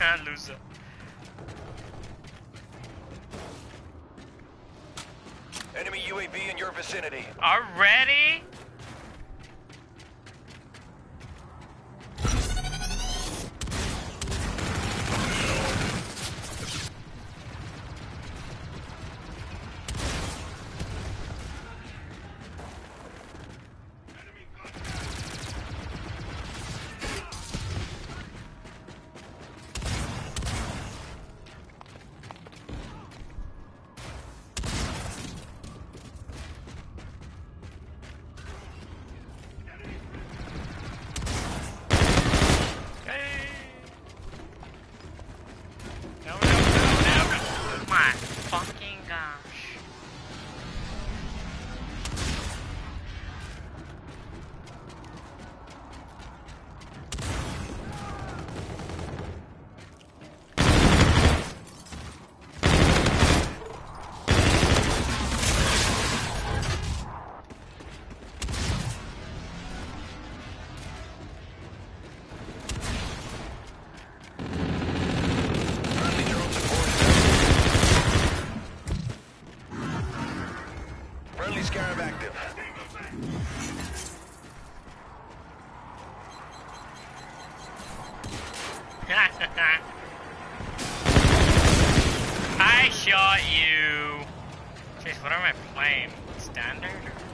Loser. Enemy UAV in your vicinity. Already? I shot you. Jeez, what am I playing? Standard?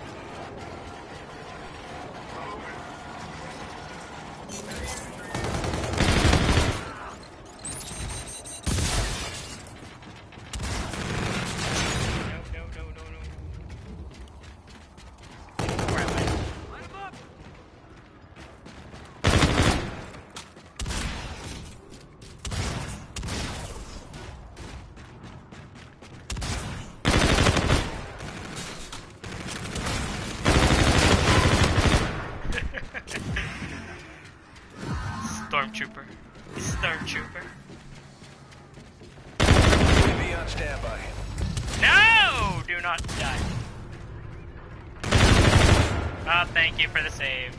Stormtrooper. Stormtrooper. Be on standby. No! Do not die. Oh, thank you for the save.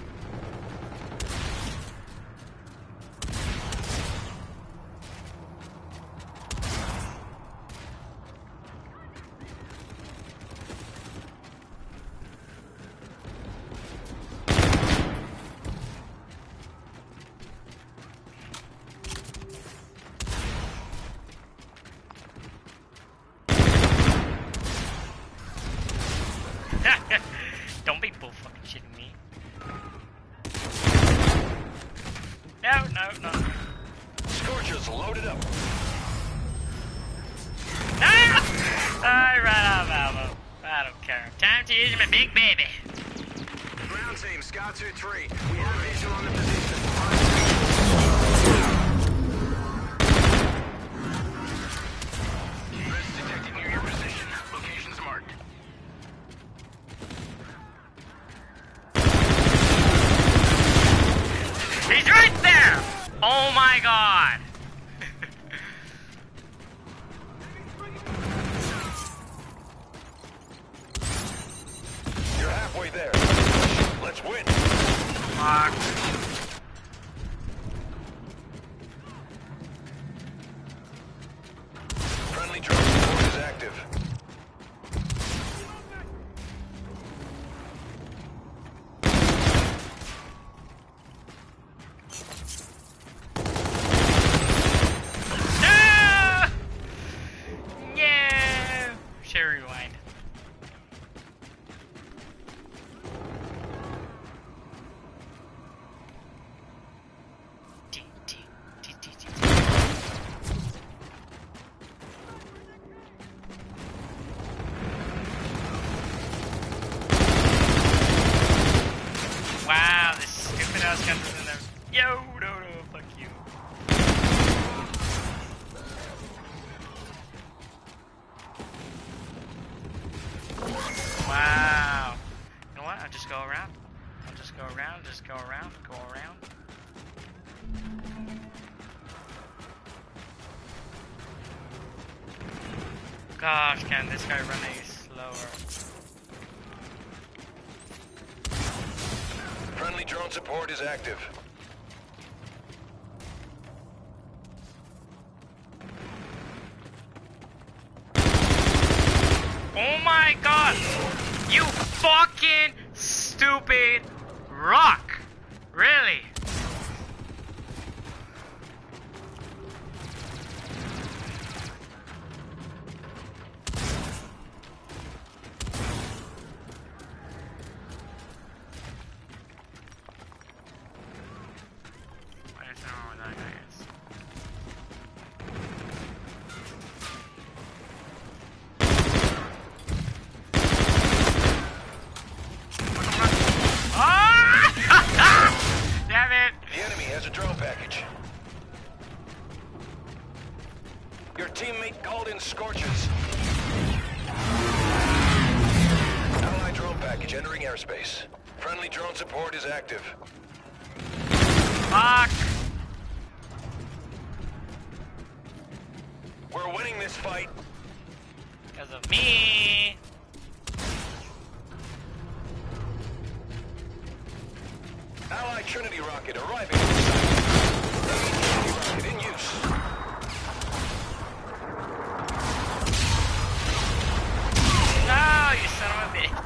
Don't be bull fucking shitting me. No, no, no. Scorchers loaded up. No! I ran out of ammo. I don't care. Time to use my big baby. Ground team, Scar 2-3. We have visual on the position. Threats detected near your position. Locations marked. He's right there! Oh my god! You're halfway there. Let's win. Fuck. Friendly drone support is active. Rewind. Wow, this stupid ass gun was in there. Yo, no, fuck you. Wow. You know what? I'll just go around. I'll just go around, just go around, go around. Gosh, can this guy run any slower? Friendly drone support is active. You fucking stupid rock! Really? I don't know where that guy is. Ah! Damn it! The enemy has a drone package. Your teammate called in Scorchers. Allied drone package entering airspace. Friendly drone support is active. Fuck! We're winning this fight. Because of me! Allied Trinity rocket arriving on site. Trinity rocket in use. No, you son of a bitch.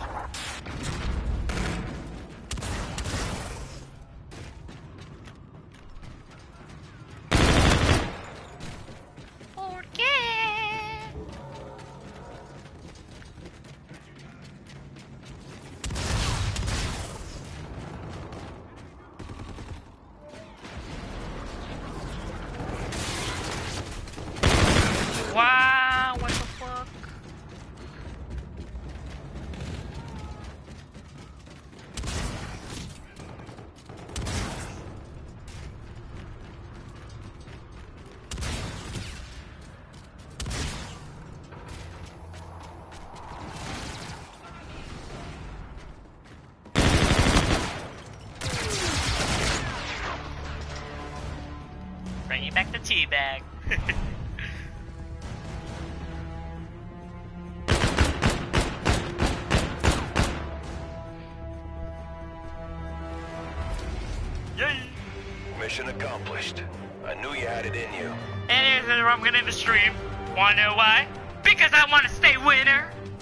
Wow, what the fuck? Bringing back the tea bag. Yay! Mission accomplished. I knew you had it in you. And here's where I'm gonna end the stream. Wanna know why? Because I wanna stay winner!